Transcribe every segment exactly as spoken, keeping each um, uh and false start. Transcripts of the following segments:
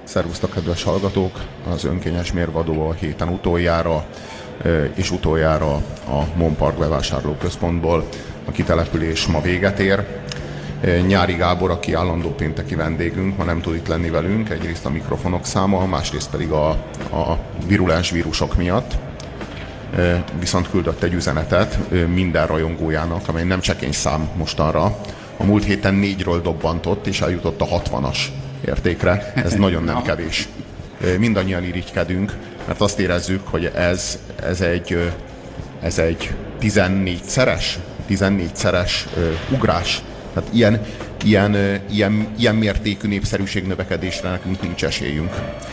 Szervusztok, kedves hallgatók! Az Önkényes Mérvadó a héten utoljára, és utoljára a Mon Park bevásárlóközpontból. A kitelepülés ma véget ér. Nyári Gábor, aki állandó pénteki vendégünk, ma nem tud itt lenni velünk, egyrészt a mikrofonok száma, másrészt pedig a, a virulens vírusok miatt. Viszont küldött egy üzenetet minden rajongójának, amely nem csekény szám mostanra. A múlt héten négyről dobbantott, és eljutott a hatvanas értékre. Ez nagyon nem kevés. Mindannyian irigykedünk, mert azt érezzük, hogy ez, ez egy, ez egy tizennégyszeres, tizennégyszeres ugrás. Tehát ilyen, ilyen, ilyen, ilyen mértékű népszerűségnövekedésre nekünk nincs esélyünk.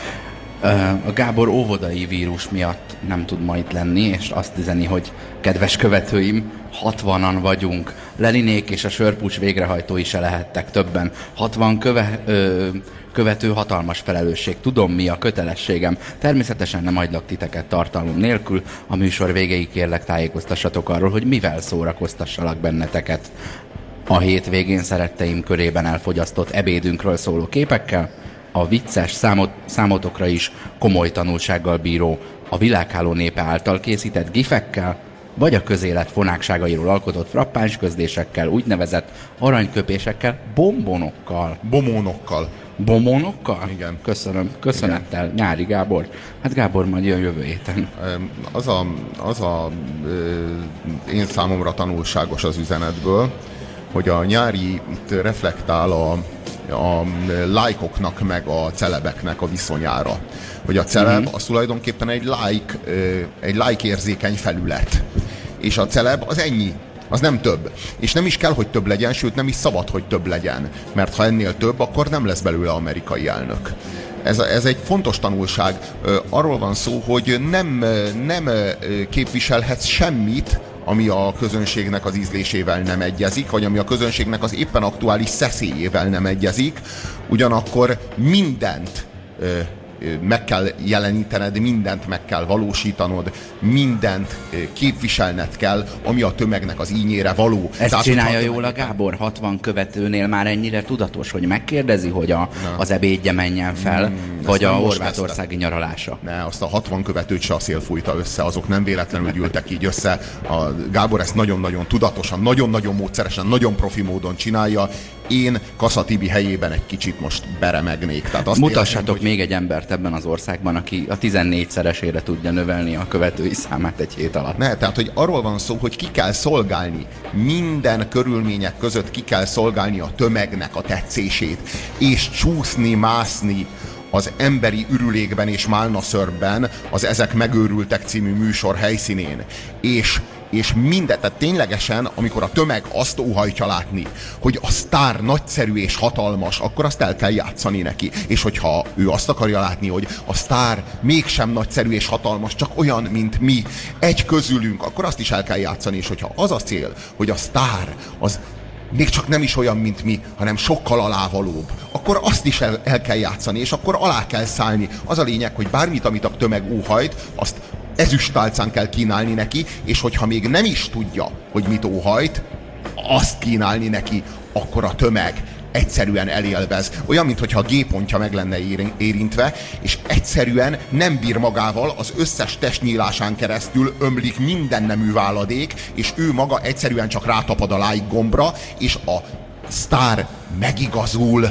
A Gábor óvodai vírus miatt nem tud ma itt lenni, és azt üzeni, hogy kedves követőim, hatvanan vagyunk. Leninék és a sörpucs végrehajtói se lehettek többen. hatvan köve, ö, követő hatalmas felelősség. Tudom, mi a kötelességem. Természetesen nem hagylak titeket tartalom nélkül. A műsor végéig kérlek tájékoztassatok arról, hogy mivel szórakoztassalak benneteket. A hétvégén szeretteim körében elfogyasztott ebédünkről szóló képekkel, a vicces, számot, számotokra is komoly tanulsággal bíró, a világháló népe által készített gifekkel, vagy a közélet fonákságairól alkotott frappáns közlésekkel, úgynevezett aranyköpésekkel, bombonokkal. Bomónokkal. Bombonokkal? Igen. Köszönöm. Köszönettel. Igen. Nyári Gábor. Hát Gábor majd jön jövő héten. Az a, az a én számomra tanulságos az üzenetből, hogy a Nyári itt reflektál a a lájkoknak meg a celebeknek a viszonyára. Hogy a celeb mm-hmm. az tulajdonképpen egy like, egy like érzékeny felület. És a celeb az ennyi. Az nem több. És nem is kell, hogy több legyen, sőt nem is szabad, hogy több legyen. Mert ha ennél több, akkor nem lesz belőle amerikai elnök. Ez, ez egy fontos tanulság. Arról van szó, hogy nem, nem képviselhetsz semmit, ami a közönségnek az ízlésével nem egyezik, vagy ami a közönségnek az éppen aktuális szeszélyével nem egyezik, ugyanakkor mindent ö, meg kell jelenítened, mindent meg kell valósítanod, mindent képviselned kell, ami a tömegnek az ínyére való. Ezt Tehát, csinálja jól a Gábor, hatvan követőnél már ennyire tudatos, hogy megkérdezi, hogy a, az ebédje menjen fel, hmm, vagy a horvátországi nyaralása. Ne, azt a hatvan követőt se a szél fújta össze, azok nem véletlenül gyűltek így össze. A Gábor ezt nagyon-nagyon tudatosan, nagyon-nagyon módszeresen, nagyon profi módon csinálja. Én Kassa Tibi helyében egy kicsit most beremegnék. Tehát azt mutassatok érzem, hogy... még egy embert ebben az országban, aki a tizennégyszeresére tudja növelni a követői számát egy hét alatt. Ne, tehát, hogy arról van szó, hogy ki kell szolgálni. Minden körülmények között ki kell szolgálni a tömegnek a tetszését. És csúszni, mászni az emberi ürülékben és málnaszörben az Ezek megőrültek című műsor helyszínén. És és minden, tehát ténylegesen, amikor a tömeg azt óhajtja látni, hogy a sztár nagyszerű és hatalmas, akkor azt el kell játszani neki. És hogyha ő azt akarja látni, hogy a sztár mégsem nagyszerű és hatalmas, csak olyan, mint mi, egy közülünk, akkor azt is el kell játszani. És hogyha az a cél, hogy a sztár az még csak nem is olyan, mint mi, hanem sokkal alávalóbb, akkor azt is el, el kell játszani, és akkor alá kell szállni. Az a lényeg, hogy bármit, amit a tömeg óhajt, azt ezüstálcán kell kínálni neki, és hogyha még nem is tudja, hogy mit óhajt, azt kínálni neki, akkor a tömeg egyszerűen elélvez. Olyan, mintha a G-pontja meg lenne érintve, és egyszerűen nem bír magával, az összes testnyílásán keresztül ömlik minden nemű váladék, és ő maga egyszerűen csak rátapad a like gombra, és a sztár megigazul.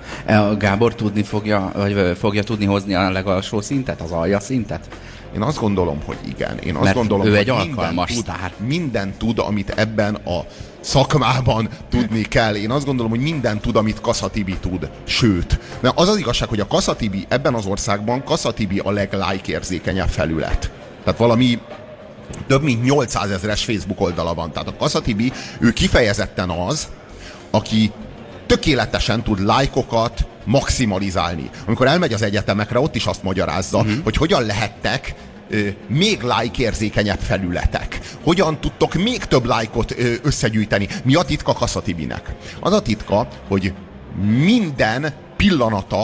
A Gábor tudni fogja, vagy fogja tudni hozni a legalsó szintet, az alja szintet? Én azt gondolom, hogy igen. Én azt Mert gondolom, ő hogy egy alkalmas tud, sztár. Minden tud, amit ebben a szakmában tudni kell. Én azt gondolom, hogy minden tud, amit Kassa Tibi tud. Sőt, mert az az igazság, hogy a Kassa Tibi ebben az országban, Kassa Tibi a leg-like érzékenyebb felület. Tehát valami több mint nyolcszázezres Facebook oldala van. Tehát a Kassa Tibi, ő kifejezetten az, aki tökéletesen tud lájkokat maximalizálni. Amikor elmegy az egyetemekre, ott is azt magyarázza, uh-huh. hogy hogyan lehettek ö, még like érzékenyebb felületek. Hogyan tudtok még több lájkot ö, összegyűjteni. Mi a titka Kassa Tibinek? Az a titka, hogy minden pillanata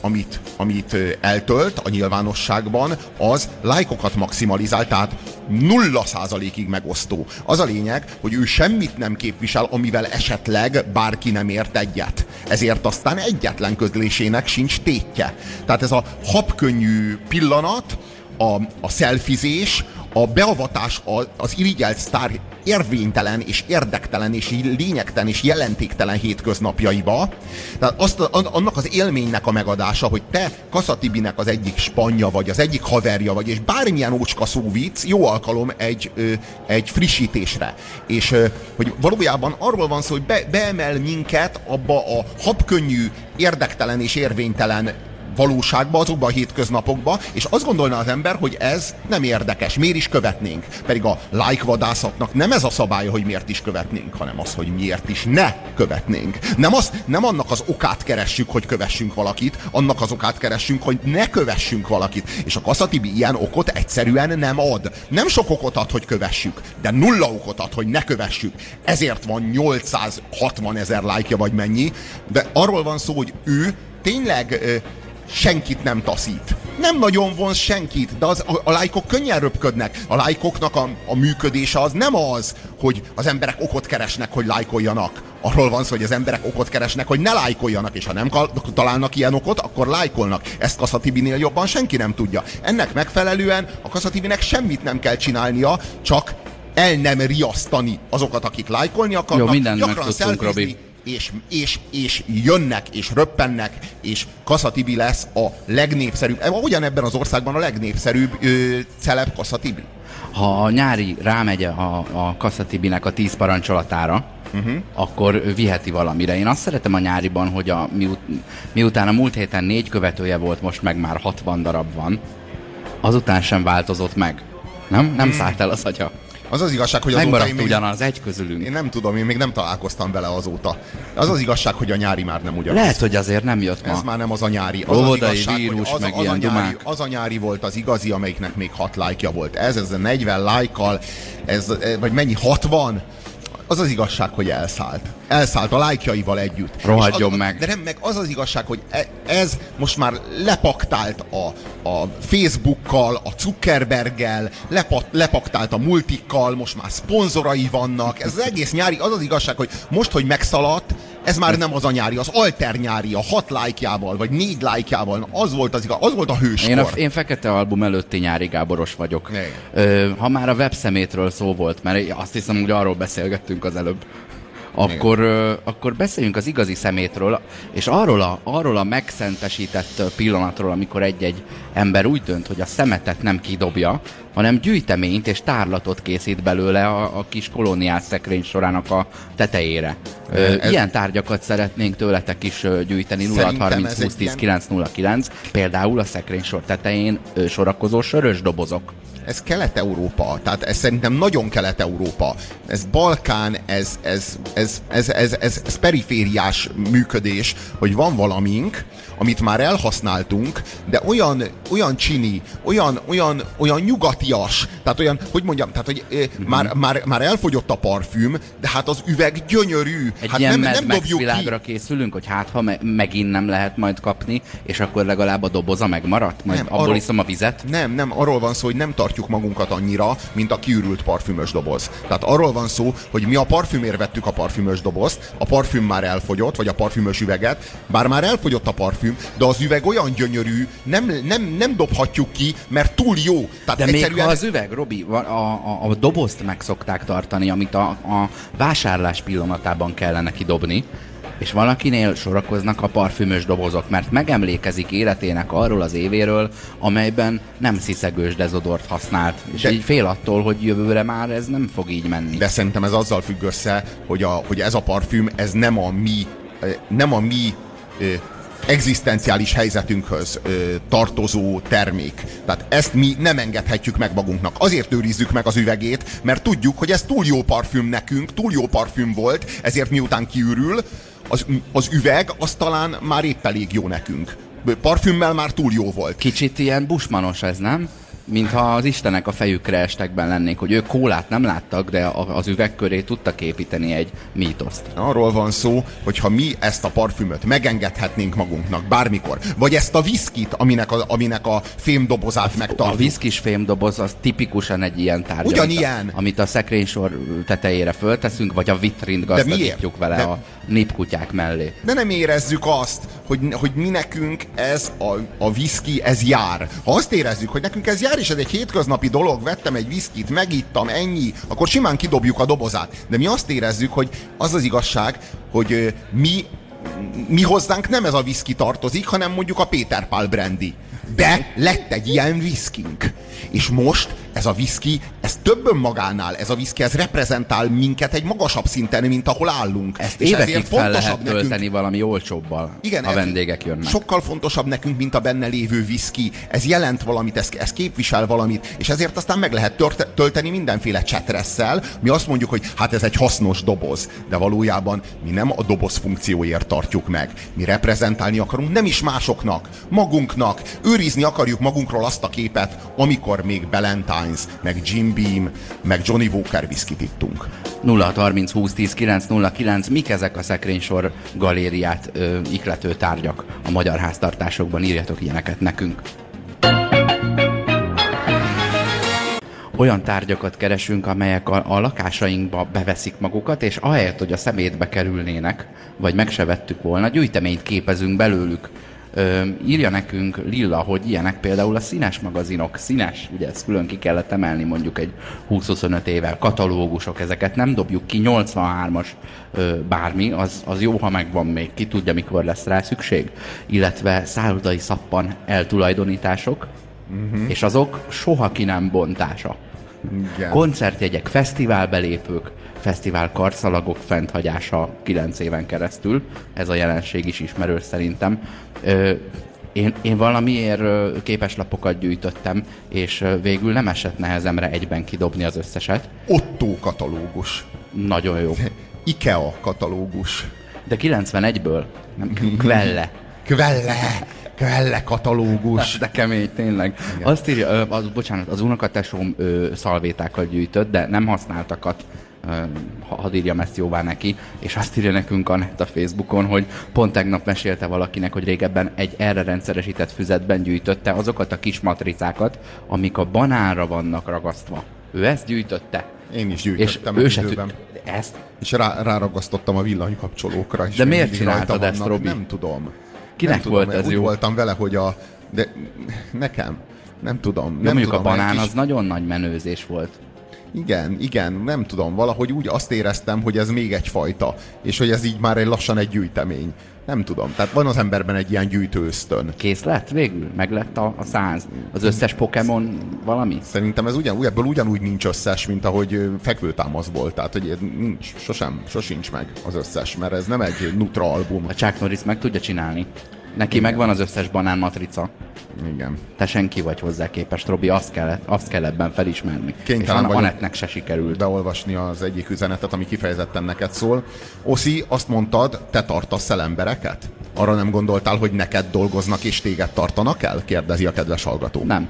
amit, amit eltölt a nyilvánosságban, az lájkokat maximalizál, tehát nulla százalékig megosztó. Az a lényeg, hogy ő semmit nem képvisel, amivel esetleg bárki nem ért egyet. Ezért aztán egyetlen közlésének sincs tétje. Tehát ez a habkönnyű pillanat, a, a szelfizés, a beavatás az irigyelt sztár érvénytelen és érdektelen és lényegtelen és jelentéktelen hétköznapjaiba. Tehát azt, annak az élménynek a megadása, hogy te Kassa Tibinek az egyik spanja vagy, az egyik haverja vagy, és bármilyen ócska szóvic jó alkalom egy, egy frissítésre. És hogy valójában arról van szó, hogy be, beemel minket abba a habkönnyű, érdektelen és érvénytelen valóságba, azokba a hétköznapokba, és azt gondolná az ember, hogy ez nem érdekes, miért is követnénk. Pedig a like vadászatnak nem ez a szabálya, hogy miért is követnénk, hanem az, hogy miért is ne követnénk. Nem, az, nem annak az okát keressük, hogy kövessünk valakit, annak az okát keressünk, hogy ne kövessünk valakit. És a Kassa Tibi ilyen okot egyszerűen nem ad. Nem sok okot ad, hogy kövessük, de nulla okot ad, hogy ne kövessük. Ezért van nyolcszázhatvan ezer lájkja vagy mennyi, de arról van szó, hogy ő tényleg senkit nem taszít. Nem nagyon vonz senkit, de az, a, a lájkok könnyen röpködnek. A lájkoknak a, a működése az nem az, hogy az emberek okot keresnek, hogy lájkoljanak. Arról van szó, hogy az emberek okot keresnek, hogy ne lájkoljanak, és ha nem találnak ilyen okot, akkor lájkolnak. Ezt Kassa Tibinél jobban senki nem tudja. Ennek megfelelően a Kassa Tibinek semmit nem kell csinálnia, csak el nem riasztani azokat, akik lájkolni akarnak. Jó, mindent megtudtunk, Robi. És, és, és jönnek, és röppennek, és Kassa Tibi lesz a legnépszerűbb, ugyanebben az országban a legnépszerűbb ö, celeb Kassa Tibi. Ha a nyári rámegy a, a Kassa Tibinek a tíz parancsolatára, uh-huh. akkor viheti valamire. Én azt szeretem a nyáriban, hogy a, miut, miután a múlt héten négy követője volt, most meg már hatvan darab van, azután sem változott meg. Nem? Nem hmm. szállt el az agya. Az az igazság, hogy azóta megmaradt én még, ugyanaz, egy közülünk. Én nem tudom, én még nem találkoztam vele azóta. Az az igazság, hogy a nyári már nem ugyanaz. Lehet, hogy azért nem jött ma. Ez már nem az a nyári. Az óvodai az igazság, vírus, az, meg az, ilyen a nyári, dumák. az a nyári volt az igazi, amelyiknek még hat lájkja volt. Ez, ez a negyven lájkkal, ez, vagy mennyi, hatvan? Az az igazság, hogy elszállt. Elszállt a lájkjaival együtt. Rohadjon az, meg. De nem, meg az az igazság, hogy ez most már lepaktált a, a Facebookkal, a Zuckerberggel, lepa, lepaktált a multikkal, most már szponzorai vannak. Ez az egész nyári, az az igazság, hogy most, hogy megszaladt, ez már nem az a nyári, az alter nyári, a hat lájkjával, vagy négy lájkjával, az volt az igaz, az volt a hőskor. Én, a, én Fekete Album előtti nyári Gáboros vagyok. Ö, ha már a webszemétről szó volt, mert azt hiszem, hogy arról beszélgettünk az előbb, akkor, ö, akkor beszéljünk az igazi szemétről, és arról a, arról a megszentesített pillanatról, amikor egy-egy ember úgy dönt, hogy a szemetet nem kidobja, hanem gyűjteményt és tárlatot készít belőle a, a kis kolóniás szekrény sorának a tetejére. Ö, ez... Ilyen tárgyakat szeretnénk tőletek is gyűjteni. nulla hat harminc húsz tíz kilenc nulla kilenc, például a szekrénysor tetején ö, sorakozó sörös dobozok. Ez Kelet-Európa, tehát ez szerintem nagyon Kelet-Európa. Ez Balkán, ez, ez, ez, ez, ez, ez, ez perifériás működés, hogy van valamink, amit már elhasználtunk, de olyan, olyan csini, olyan, olyan, olyan nyugatias, tehát olyan, hogy mondjam, tehát hogy eh, mm-hmm. már, már, már elfogyott a parfüm, de hát az üveg gyönyörű. Egy hát ilyen nem, nem nem dobjuk világra ki. Készülünk, hogy hát ha me- megint nem lehet majd kapni, és akkor legalább a doboza megmaradt, majd nem, abból arról, iszom a vizet. Nem, nem, arról van szó, hogy nem tartjuk magunkat annyira, mint a kiürült parfümös doboz. Tehát arról van szó, hogy mi a parfümért vettük a parfümös dobozt, a parfüm már elfogyott, vagy a parfümös üveget, bár már elfogyott a parfüm, de az üveg olyan gyönyörű, nem, nem, nem dobhatjuk ki, mert túl jó. Tehát de egyszerűen... még ha az üveg, Robi, a, a, a dobozt meg szokták tartani, amit a, a vásárlás pillanatában kellene kidobni, és valakinél sorakoznak a parfümös dobozok, mert megemlékezik életének arról az évéről, amelyben nem sziszegős dezodort használt. És de, így fél attól, hogy jövőre már ez nem fog így menni. De szerintem ez azzal függ össze, hogy, a, hogy ez a parfüm, ez nem a mi, nem a mi egzisztenciális helyzetünkhöz ö, tartozó termék. Tehát ezt mi nem engedhetjük meg magunknak. Azért őrizzük meg az üvegét, mert tudjuk, hogy ez túl jó parfüm nekünk, túl jó parfüm volt, ezért miután kiürül, az, az üveg az talán már épp elég jó nekünk. Parfümmel már túl jó volt. Kicsit ilyen bushmanos ez, nem? mintha az istenek a fejükre estekben lennék, hogy ők kólát nem láttak, de az üveg köré tudtak építeni egy mítoszt. Arról van szó, hogy ha mi ezt a parfümöt megengedhetnénk magunknak bármikor, vagy ezt a viszkit, aminek a, aminek a fémdobozát megtartjuk. A viszkis fémdoboz az tipikusan egy ilyen tárgy, ugyanilyen. Amit a, amit a szekrénysor tetejére fölteszünk, vagy a vitrint gazdagítjuk vele de, a népkutyák mellé. De nem érezzük azt, hogy, hogy mi nekünk ez a, a viszki, ez jár. Ha azt érezzük, hogy nekünk ez jár, és ez egy hétköznapi dolog, vettem egy viszkit, megittam, ennyi, akkor simán kidobjuk a dobozát. De mi azt érezzük, hogy az az igazság, hogy mi, mi hozzánk nem ez a viszki tartozik, hanem mondjuk a Péter Pál brandy. De lett egy ilyen viszkink. És most ez a viszki, ez több önmagánál, ez a viszki, ez reprezentál minket egy magasabb szinten, mint ahol állunk. Ezt és évekig fel lehet tölteni nekünk valami olcsóbbal, igen, ha vendégek jönnek. Sokkal fontosabb nekünk, mint a benne lévő viszki. Ez jelent valamit, ez, ez képvisel valamit, és ezért aztán meg lehet tört, tölteni mindenféle csetresszel. Mi azt mondjuk, hogy hát ez egy hasznos doboz, de valójában mi nem a doboz funkcióért tartjuk meg. Mi reprezentálni akarunk nem is másoknak, magunknak. Őrizni akarjuk magunkról azt a képet, amikor még Ballantines, meg Jim Beam, meg Johnny Walker viszkit ittunk. nulla harminc húsz tíz kilenc nulla kilenc Mik ezek a szekrénysor galériát ö, ihlető tárgyak a magyar háztartásokban? Írjatok ilyeneket nekünk. Olyan tárgyakat keresünk, amelyek a, a lakásainkba beveszik magukat, és ahelyett, hogy a szemétbe kerülnének, vagy meg se vettük volna, gyűjteményt képezünk belőlük. Ö, írja nekünk Lilla, hogy ilyenek például a színes magazinok, színes, ugye ezt külön ki kellett emelni mondjuk egy húsz-huszonöt évvel, katalógusok, ezeket nem dobjuk ki, nyolcvanhármas ö, bármi, az, az jó, ha megvan még, ki tudja, mikor lesz rá szükség, illetve szállodai szappan eltulajdonítások, uh-huh. és azok soha ki nem bontása. Igen. Koncertjegyek, fesztiválbelépők, fesztivál karszalagok fenthagyása kilenc éven keresztül. Ez a jelenség is ismerős szerintem. Ö, én, én valamiért képeslapokat gyűjtöttem, és végül nem esett nehezemre egyben kidobni az összeset. Otto katalógus. Nagyon jó. IKEA katalógus. De kilencvenegyből. Nem, Kvelle. Kvelle. Kvelle katalógus. De kemény, tényleg. Igen. Azt írja, az, bocsánat, az unokatesóm szalvétákat gyűjtött, de nem használtakat. Hadd írjam ezt jóvá neki, és azt írja nekünk Anett a Facebookon, hogy pont tegnap mesélte valakinek, hogy régebben egy erre rendszeresített füzetben gyűjtötte azokat a kis matricákat, amik a banánra vannak ragasztva. Ő ezt gyűjtötte. Én is gyűjtöttem és egy időben. Ezt? És rá, ráragasztottam a villanykapcsolókra. De miért csináltad ezt, vannak. Robi? Nem tudom. Kinek nem volt tudom, ez úgy jó? Úgy voltam vele, hogy a... De nekem. Nem tudom. Nem nem mondjuk tudom, a banán kis... az nagyon nagy menőzés volt. Igen, igen, nem tudom, valahogy úgy azt éreztem, hogy ez még egyfajta, és hogy ez így már egy lassan egy gyűjtemény. Nem tudom, tehát van az emberben egy ilyen gyűjtő ösztön. Kész lett végül? Meg lett a, a száz? Az összes Pokémon valami? Szerintem ez ugyan, ebből ugyanúgy nincs összes, mint ahogy fekvőtámasz volt, tehát hogy nincs, sosem, sosincs meg az összes, mert ez nem egy Nutra album. A Chuck Norris meg tudja csinálni. Neki igen. Megvan az összes banán matrica. Igen. Te senki vagy hozzá képest, Robi, azt kell, azt kell ebben felismerni. Kénytelen és Anettnek se sikerült. Beolvasni az egyik üzenetet, ami kifejezetten neked szól. Oszi, azt mondtad, te tartasz el embereket? Arra nem gondoltál, hogy neked dolgoznak és téged tartanak el? Kérdezi a kedves hallgató. Nem.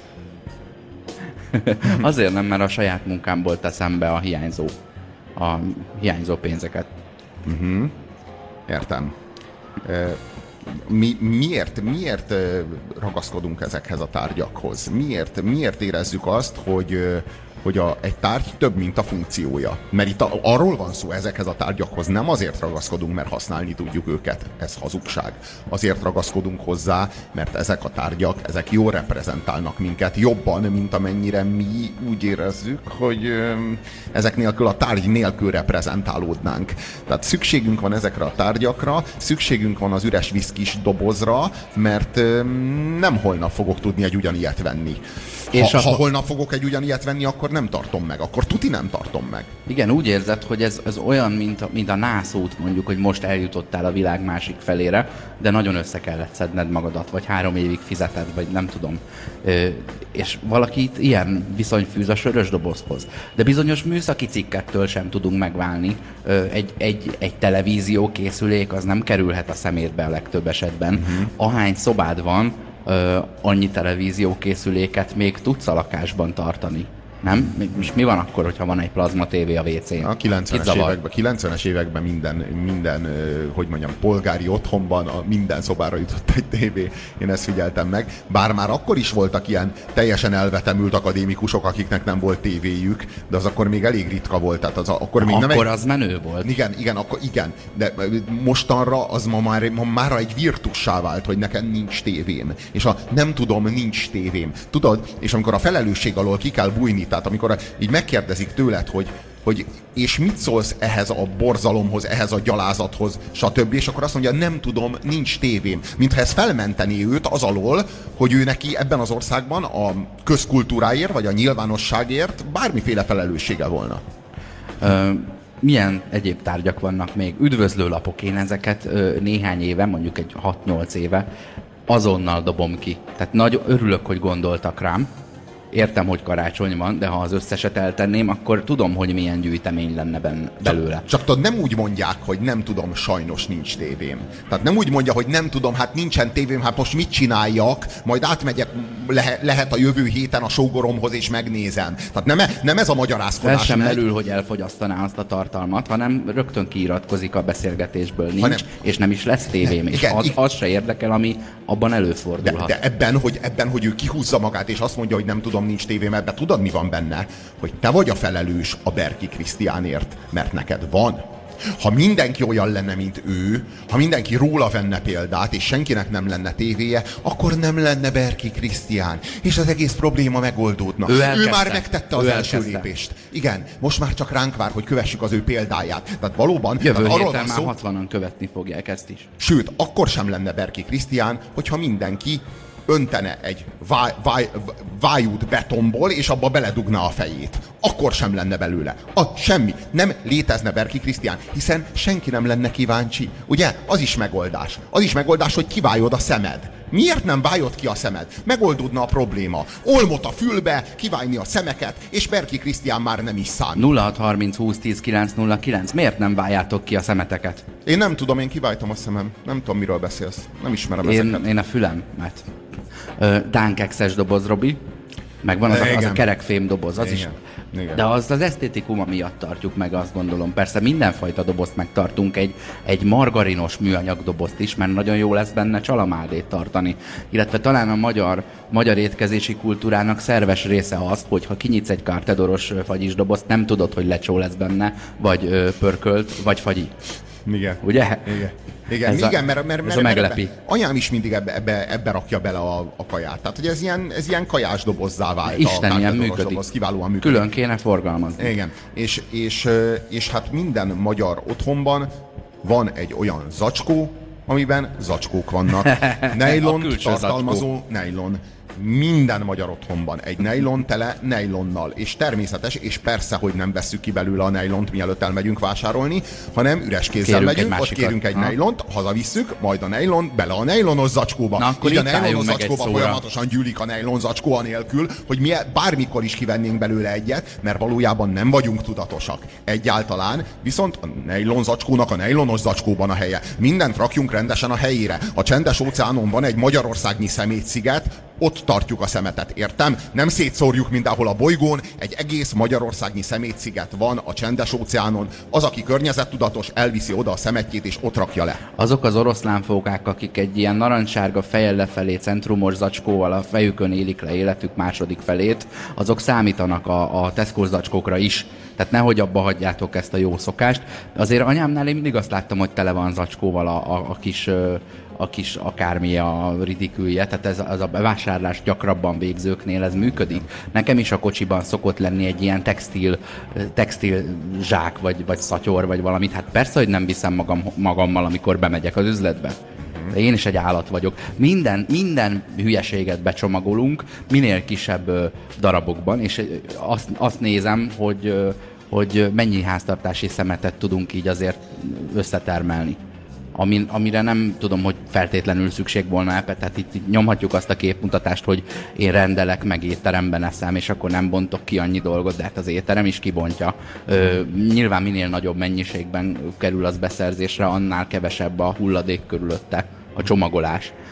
Azért nem, mert a saját munkámból teszem be a hiányzó, a hiányzó pénzeket. Uh-huh. Értem. E- Mi, miért, miért ragaszkodunk ezekhez a tárgyakhoz? Miért, miért érezzük azt, hogy, hogy a, egy tárgy több, mint a funkciója? Mert itt a, arról van szó, ezekhez a tárgyakhoz nem azért ragaszkodunk, mert használni tudjuk őket. Ez hazugság. Azért ragaszkodunk hozzá, mert ezek a tárgyak, ezek jól reprezentálnak minket, jobban, mint amennyire mi úgy érezzük, hogy ezek nélkül a tárgy nélkül reprezentálódnánk. Tehát szükségünk van ezekre a tárgyakra, szükségünk van az üres viszkis dobozra, mert nem holnap fogok tudni egy ugyanilyet venni. Ha, és ha akkor... holnap fogok egy ugyanilyet venni, akkor nem tartom meg. Akkor tuti nem tartom meg. Igen, úgy érzed, hogy ez, ez olyan, mint a, mint a nászút, mondjuk, hogy most eljutottál a világ másik felére, de nagyon össze kellett szedned magadat, vagy három évig fizeted, vagy nem tudom. Ö, és valakit ilyen viszony fűz a sörös dobozhoz. De bizonyos műszaki cikkettől sem tudunk megválni. Ö, egy, egy, egy televízió készülék az nem kerülhet a szemétbe a legtöbb esetben. Uh-huh. Ahány szobád van, ö, annyi televíziókészüléket még tudsz a lakásban tartani. Nem? És mi van akkor, hogyha van egy plazma tévé a vécén? A kilencvenes években, kilencvenes években minden, minden, hogy mondjam, polgári otthonban a minden szobára jutott egy tévé. Én ezt figyeltem meg. Bár már akkor is voltak ilyen teljesen elvetemült akadémikusok, akiknek nem volt tévéjük, de az akkor még elég ritka volt. Tehát az, akkor még akkor nem egy... az menő volt. Igen, igen, akkor igen. De mostanra az ma már, ma már egy virtussá vált, hogy nekem nincs tévém. És a nem tudom, nincs tévém. Tudod? És amikor a felelősség alól ki kell bújni, tehát amikor így megkérdezik tőled, hogy, hogy és mit szólsz ehhez a borzalomhoz, ehhez a gyalázathoz, stb. És akkor azt mondja, nem tudom, nincs tévém. Mintha ez felmenteni őt az alól, hogy ő neki ebben az országban a közkultúráért, vagy a nyilvánosságért bármiféle felelőssége volna. Ö, milyen egyéb tárgyak vannak még? Üdvözlőlapok, én ezeket ö, néhány éve, mondjuk egy hat-nyolc éve azonnal dobom ki. Tehát nagyon örülök, hogy gondoltak rám. Értem, hogy karácsony van, de ha az összeset eltenném, akkor tudom, hogy milyen gyűjtemény lenne benne, belőle. Csak, csak tudod, nem úgy mondják, hogy nem tudom, sajnos nincs tévém. Tehát nem úgy mondja, hogy nem tudom, hát nincsen tévém, hát most mit csináljak, majd átmegyek, lehe, lehet a jövő héten a sógoromhoz és megnézem. Tehát nem, nem ez a magyarázkodás. Fel sem merül, hogy elfogyasztaná azt a tartalmat, hanem rögtön kiiratkozik a beszélgetésből, nincs, hanem, és nem is lesz tévém. Ne, és igen, az, az se érdekel, ami abban előfordulhat. De, de ebben, hogy, ebben, hogy ő kihúzza magát, és azt mondja, hogy nem tudom, nincs tévém, ebben tudod, mi van benne? Hogy te vagy a felelős a Berki Krisztiánért, mert neked van. Ha mindenki olyan lenne, mint ő, ha mindenki róla venne példát, és senkinek nem lenne tévéje, akkor nem lenne Berki Krisztián. És az egész probléma megoldódna. Ő, ő már megtette az ő első elkezdte. lépést. Igen, most már csak ránk vár, hogy kövessük az ő példáját. Tehát valóban... Jövő tehát héten már szó... hatvanan követni fogják ezt is. Sőt, akkor sem lenne Berki Krisztián, hogyha mindenki öntene egy váj, váj, vájút betonból, és abba beledugna a fejét. Akkor sem lenne belőle. A, semmi. Nem létezne Berki Krisztián, hiszen senki nem lenne kíváncsi. Ugye? Az is megoldás. Az is megoldás, hogy kivájod a szemed. Miért nem vájod ki a szemed? Megoldódna a probléma. Olmot a fülbe, kiválni a szemeket, és Berki Krisztián már nem is számít. nulla hat harminc húsz tíz kilenc nulla kilenc. Miért nem vájjátok ki a szemeteket? Én nem tudom, én kiváltam a szemem. Nem tudom, miről beszélsz. Nem ismerem én, ezeket. Én a fülemet. Dánkexes doboz, Robi. Meg van az, a, az a kerekfém doboz, az igen. is. Igen. De azt az esztétikuma miatt tartjuk meg, azt gondolom. Persze mindenfajta dobozt megtartunk, egy, egy margarinos műanyag dobozt is, mert nagyon jó lesz benne csalamádét tartani. Illetve talán a magyar, magyar étkezési kultúrának szerves része az, hogy ha kinyitsz egy kartedoros fagyisdobozt, nem tudod, hogy lecsó lesz benne, vagy ö, pörkölt, vagy fagyi. Igen. Ugye? Igen. Igen, ez igen, a, mert, mert, mert, mert ebbe, anyám is mindig ebbe, ebbe, ebbe rakja bele a, a kaját. Tehát, hogy ez ilyen, ez ilyen kajás dobozzá vált. Isten, ilyen működik. Doboz, kiválóan működik. Külön kéne forgalmazni. Igen, és, és, és hát minden magyar otthonban van egy olyan zacskó, amiben zacskók vannak. Nejlont tartalmazó zacskó. Nejlon. Minden magyar otthonban egy nejlon tele nejlonnal. És természetes, és persze, hogy nem vesszük ki belőle a nejlont, mielőtt elmegyünk vásárolni, hanem üres kézzel kérünk megyünk, ott kérünk egy ha. nejlont, hazavisszük, majd a nejlont bele a nejlonos zacskóba. Na, akkor így a nejlonos zacskóba folyamatosan gyűlik a nejlon zacskó anélkül, hogy mi bármikor is kivennénk belőle egyet, mert valójában nem vagyunk tudatosak. Egyáltalán, viszont a nejlon zacskónak a nejlonos zacskóban a helye. Mindent rakjunk rendesen a helyére. A Csendes óceánon van egy magyarországnyi szemétsziget, ott tartjuk a szemetet, értem? Nem szétszórjuk mindenhol a bolygón, egy egész magyarországnyi szemétsziget van a Csendes óceánon. Az, aki környezettudatos, elviszi oda a szemetjét, és ott rakja le. Azok az oroszlánfókák, akik egy ilyen narancssárga fejjel lefelé centrumos zacskóval a fejükön élik le életük második felét, azok számítanak a, a Tesco zacskókra is. Tehát nehogy abba hagyjátok ezt a jó szokást. Azért anyámnál én mindig azt láttam, hogy tele van zacskóval a, a, a kis... a kis akármi a ridikülje, tehát ez, ez a bevásárlás gyakrabban végzőknél ez működik. Nekem is a kocsiban szokott lenni egy ilyen textil, textil zsák, vagy, vagy szatyor, vagy valamit. Hát persze, hogy nem viszem magam, magammal, amikor bemegyek az üzletbe. De én is egy állat vagyok. Minden, minden hülyeséget becsomagolunk, minél kisebb darabokban, és azt, azt nézem, hogy, hogy mennyi háztartási szemetet tudunk így azért összetermelni. Amin, amire nem tudom, hogy feltétlenül szükség volna ebbe, tehát itt, itt nyomhatjuk azt a képmutatást, hogy én rendelek, meg étteremben eszem, és akkor nem bontok ki annyi dolgot, de hát az étterem is kibontja. Ö, nyilván minél nagyobb mennyiségben kerül az beszerzésre, annál kevesebb a hulladék körülötte, a csomagolás.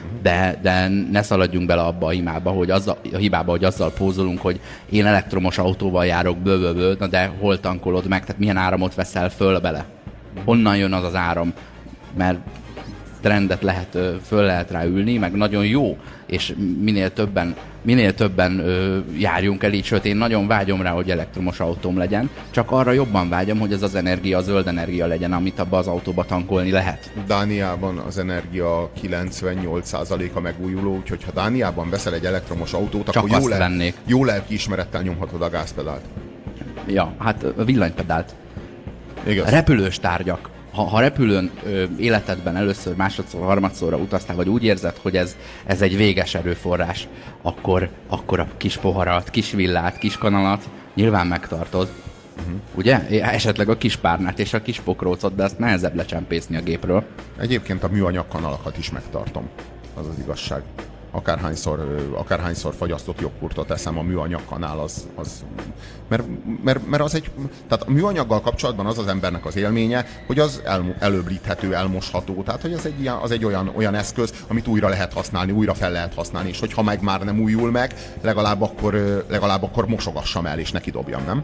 De, de ne szaladjunk bele abba a hibába, hogy azzal, a hibába, hogy azzal pózolunk, hogy én elektromos autóval járok, bő, bő, bő, na de hol tankolod meg, tehát milyen áramot veszel föl bele? Honnan jön az az áram? Mert trendet lehet, föl lehet rá ülni, meg nagyon jó, és minél többen, minél többen ö, járjunk el így, sőt én nagyon vágyom rá, hogy elektromos autóm legyen, csak arra jobban vágyom, hogy ez az energia, a zöld energia legyen, amit abba az autóba tankolni lehet. Dániában az energia kilencvennyolc százaléka megújuló, úgyhogy ha Dániában veszel egy elektromos autót, csak akkor jó, le, jó lelkiismerettel nyomhatod a gázpedált. Ja, hát a villanypedált. Igaz. Repülős tárgyak. Ha, ha repülőn ö, életedben először, másodszor, harmadszorra utaztál, vagy úgy érzed, hogy ez, ez egy véges erőforrás, akkor, akkor a kis poharat, kis villát, kis kanalat nyilván megtartod. Uh-huh. Ugye? Esetleg a kis párnát és a kis pokrócot, de azt nehezebb lecsempészni a gépről. Egyébként a műanyag kanalakat is megtartom. Az az igazság. Akárhányszor, akárhányszor fagyasztott joghurtot eszem, a műanyag kanál az... az mert, mert, mert az egy... Tehát a műanyaggal kapcsolatban az az embernek az élménye, hogy az el, előbríthető, elmosható. Tehát, hogy az egy, ilyen, az egy olyan, olyan eszköz, amit újra lehet használni, újra fel lehet használni, és hogyha meg már nem újul meg, legalább akkor, legalább akkor mosogassam el, és neki dobjam, nem?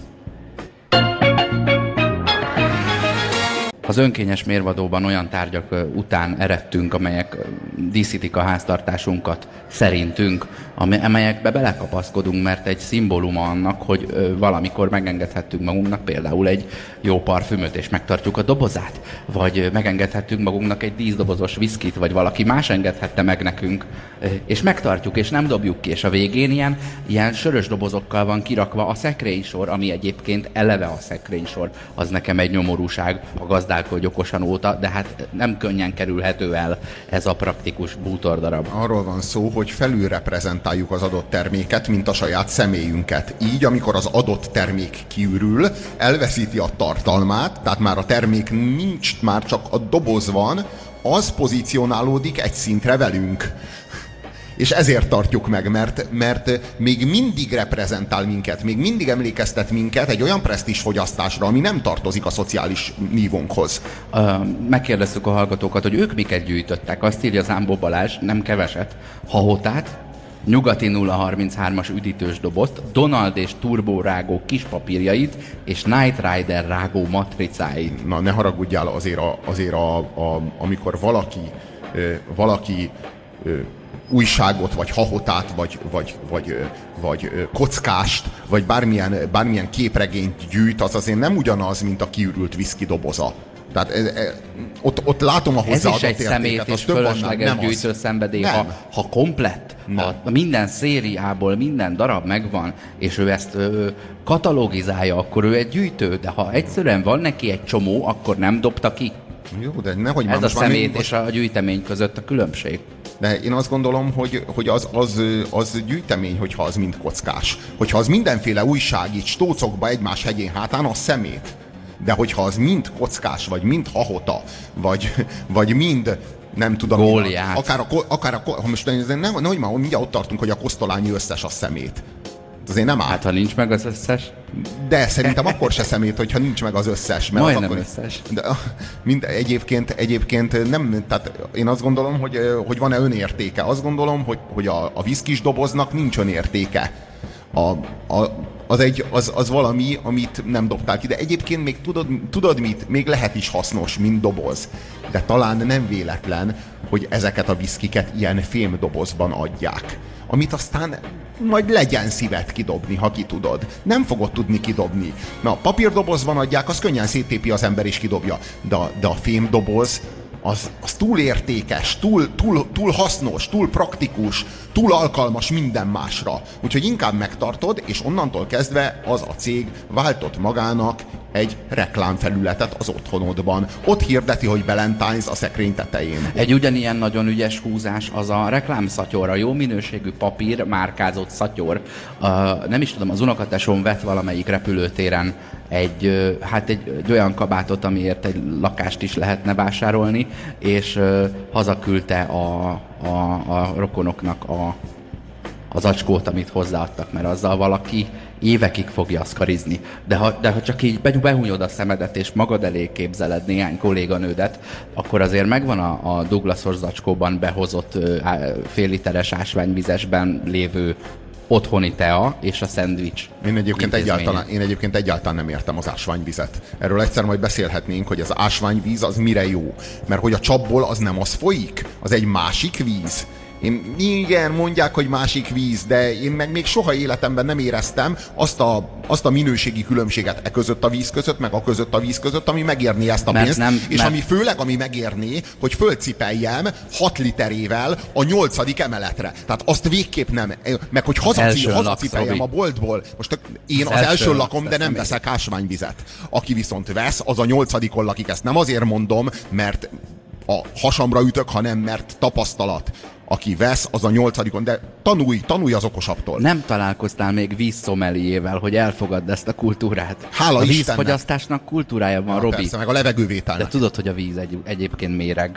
Az önkényes mérvadóban olyan tárgyak után eredtünk, amelyek díszítik a háztartásunkat szerintünk, amelyekbe belekapaszkodunk, mert egy szimbóluma annak, hogy valamikor megengedhettünk magunknak például egy jó parfümöt, és megtartjuk a dobozát, vagy megengedhettünk magunknak egy díszdobozos viszkit, vagy valaki más engedhette meg nekünk, és megtartjuk, és nem dobjuk ki, és a végén ilyen, ilyen sörös dobozokkal van kirakva a szekrénysor, ami egyébként eleve a szekrénysor. Az nekem egy nyomorúság a gazdálkodj okosan óta, de hát nem könnyen kerülhető el ez a praktikus bútordarab. Arról van szó, hogy felülreprezentáljuk az adott terméket, mint a saját személyünket. Így, amikor az adott termék kiürül, elveszíti a tartalmát, tehát már a termék nincs, már csak a doboz van, az pozícionálódik egy szintre velünk. És ezért tartjuk meg, mert, mert még mindig reprezentál minket, még mindig emlékeztet minket egy olyan presztízs fogyasztásra, ami nem tartozik a szociális nívónkhoz. Megkérdeztük a hallgatókat, hogy ők miket gyűjtöttek. Azt írja Zámbó Balázs, nem keveset, hahotát, nyugati nulla harminchárom-as üdítős dobozt, Donald és Turbo rágó kis papírjait, és Knight Rider rágó matricáit. Na, ne haragudjál, azért, a, azért a, a, amikor valaki, valaki újságot, vagy hahotát, vagy, vagy, vagy, vagy kockást, vagy bármilyen, bármilyen képregényt gyűjt, az azért nem ugyanaz, mint a kiürült viszki doboza. Tehát e, e, ott, ott látom a hozzáadott értéket. Ez is egy szemét és fölösleges gyűjtő szenvedély. Ha, ha komplett, ha minden szériából minden darab megvan, és ő ezt ö, katalogizálja, akkor ő egy gyűjtő, de ha egyszerűen van neki egy csomó, akkor nem dobta ki. Jó, de nehogy ez a szemét most... és a gyűjtemény között a különbség. De én azt gondolom, hogy, hogy az, az, az gyűjtemény, hogyha az mind kockás. Hogyha az mindenféle újság így stócokba egymás hegyén hátán, az szemét. De hogyha az mind kockás, vagy mind hahota, vagy, vagy mind nem tudom, Góliát. akár a, akár a, ha most nem, nem, nem, már mindjárt ott tartunk, hogy a Kosztolányi összes a szemét. Azért nem áll. Hát ha nincs meg az összes. De szerintem akkor se szemét, hogyha nincs meg az összes. Mert majdnem az akkor, összes. De, mind, egyébként, egyébként nem, tehát én azt gondolom, hogy, hogy van-e önértéke. Azt gondolom, hogy, hogy a, a viszkis doboznak nincs önértéke. A, a, az, egy, az, az valami, amit nem dobtál ki. De egyébként még tudod, tudod mit? Még lehet is hasznos, mint doboz. De talán nem véletlen, hogy ezeket a viszkiket ilyen fémdobozban adják. Amit aztán majd legyen szíved kidobni, ha ki tudod. Nem fogod tudni kidobni. Na, a papírdobozban adják, az könnyen széttépi az ember és kidobja. De, de a fémdoboz, az, az túl értékes, túl, túl, túl hasznos, túl praktikus, túl alkalmas minden másra. Úgyhogy inkább megtartod, és onnantól kezdve az a cég váltott magának egy reklámfelületet az otthonodban. Ott hirdeti, hogy Valentine's a szekrény tetején. Egy ugyanilyen nagyon ügyes húzás az a reklámszatyor, a jó minőségű papír, márkázott szatyor. Uh, nem is tudom, az unokatesom vett valamelyik repülőtéren egy, uh, hát egy, egy olyan kabátot, amiért egy lakást is lehetne vásárolni, és uh, hazaküldte a, a, a rokonoknak a az acskót, amit hozzáadtak, mert azzal valaki évekig fogja aszkarizni. De ha, de ha csak így behúnyod a szemedet, és magad elé képzeled néhány kolléganődet, akkor azért megvan a, a Douglasos zacskóban behozott fél literes ásványvizesben lévő otthoni tea és a szendvics. Én egyébként, egyáltalán, én egyébként egyáltalán nem értem az ásványvizet. Erről egyszer majd beszélhetnénk, hogy az ásványvíz az mire jó. Mert hogy a csapból az nem az folyik, az egy másik víz. Én, igen, mondják, hogy másik víz, de én meg még soha életemben nem éreztem azt a, azt a minőségi különbséget e között a víz között, meg a között a víz között, ami megérné ezt a mert pénzt, nem, és mert... ami főleg, ami megérné, hogy fölcipeljem hat literével a nyolcadik emeletre. Tehát azt végképp nem. Meg hogy hazaci, hazacipeljem a boltból. Most én az, az első, első lakom, de nem veszek ásványvizet. Aki viszont vesz, az a nyolcadikon lakik. Ezt nem azért mondom, mert a hasamra ütök, hanem mert tapasztalat. Aki vesz, az a nyolcadikon, de tanulj, tanulj az okosabbtól. Nem találkoztál még vízszomeliével, hogy elfogadd ezt a kultúrát? Hála a Istennek. Vízfogyasztásnak kultúrája van, ja, Robi. Persze, meg a levegővételnek. De tudod, hogy a víz egy, egyébként méreg.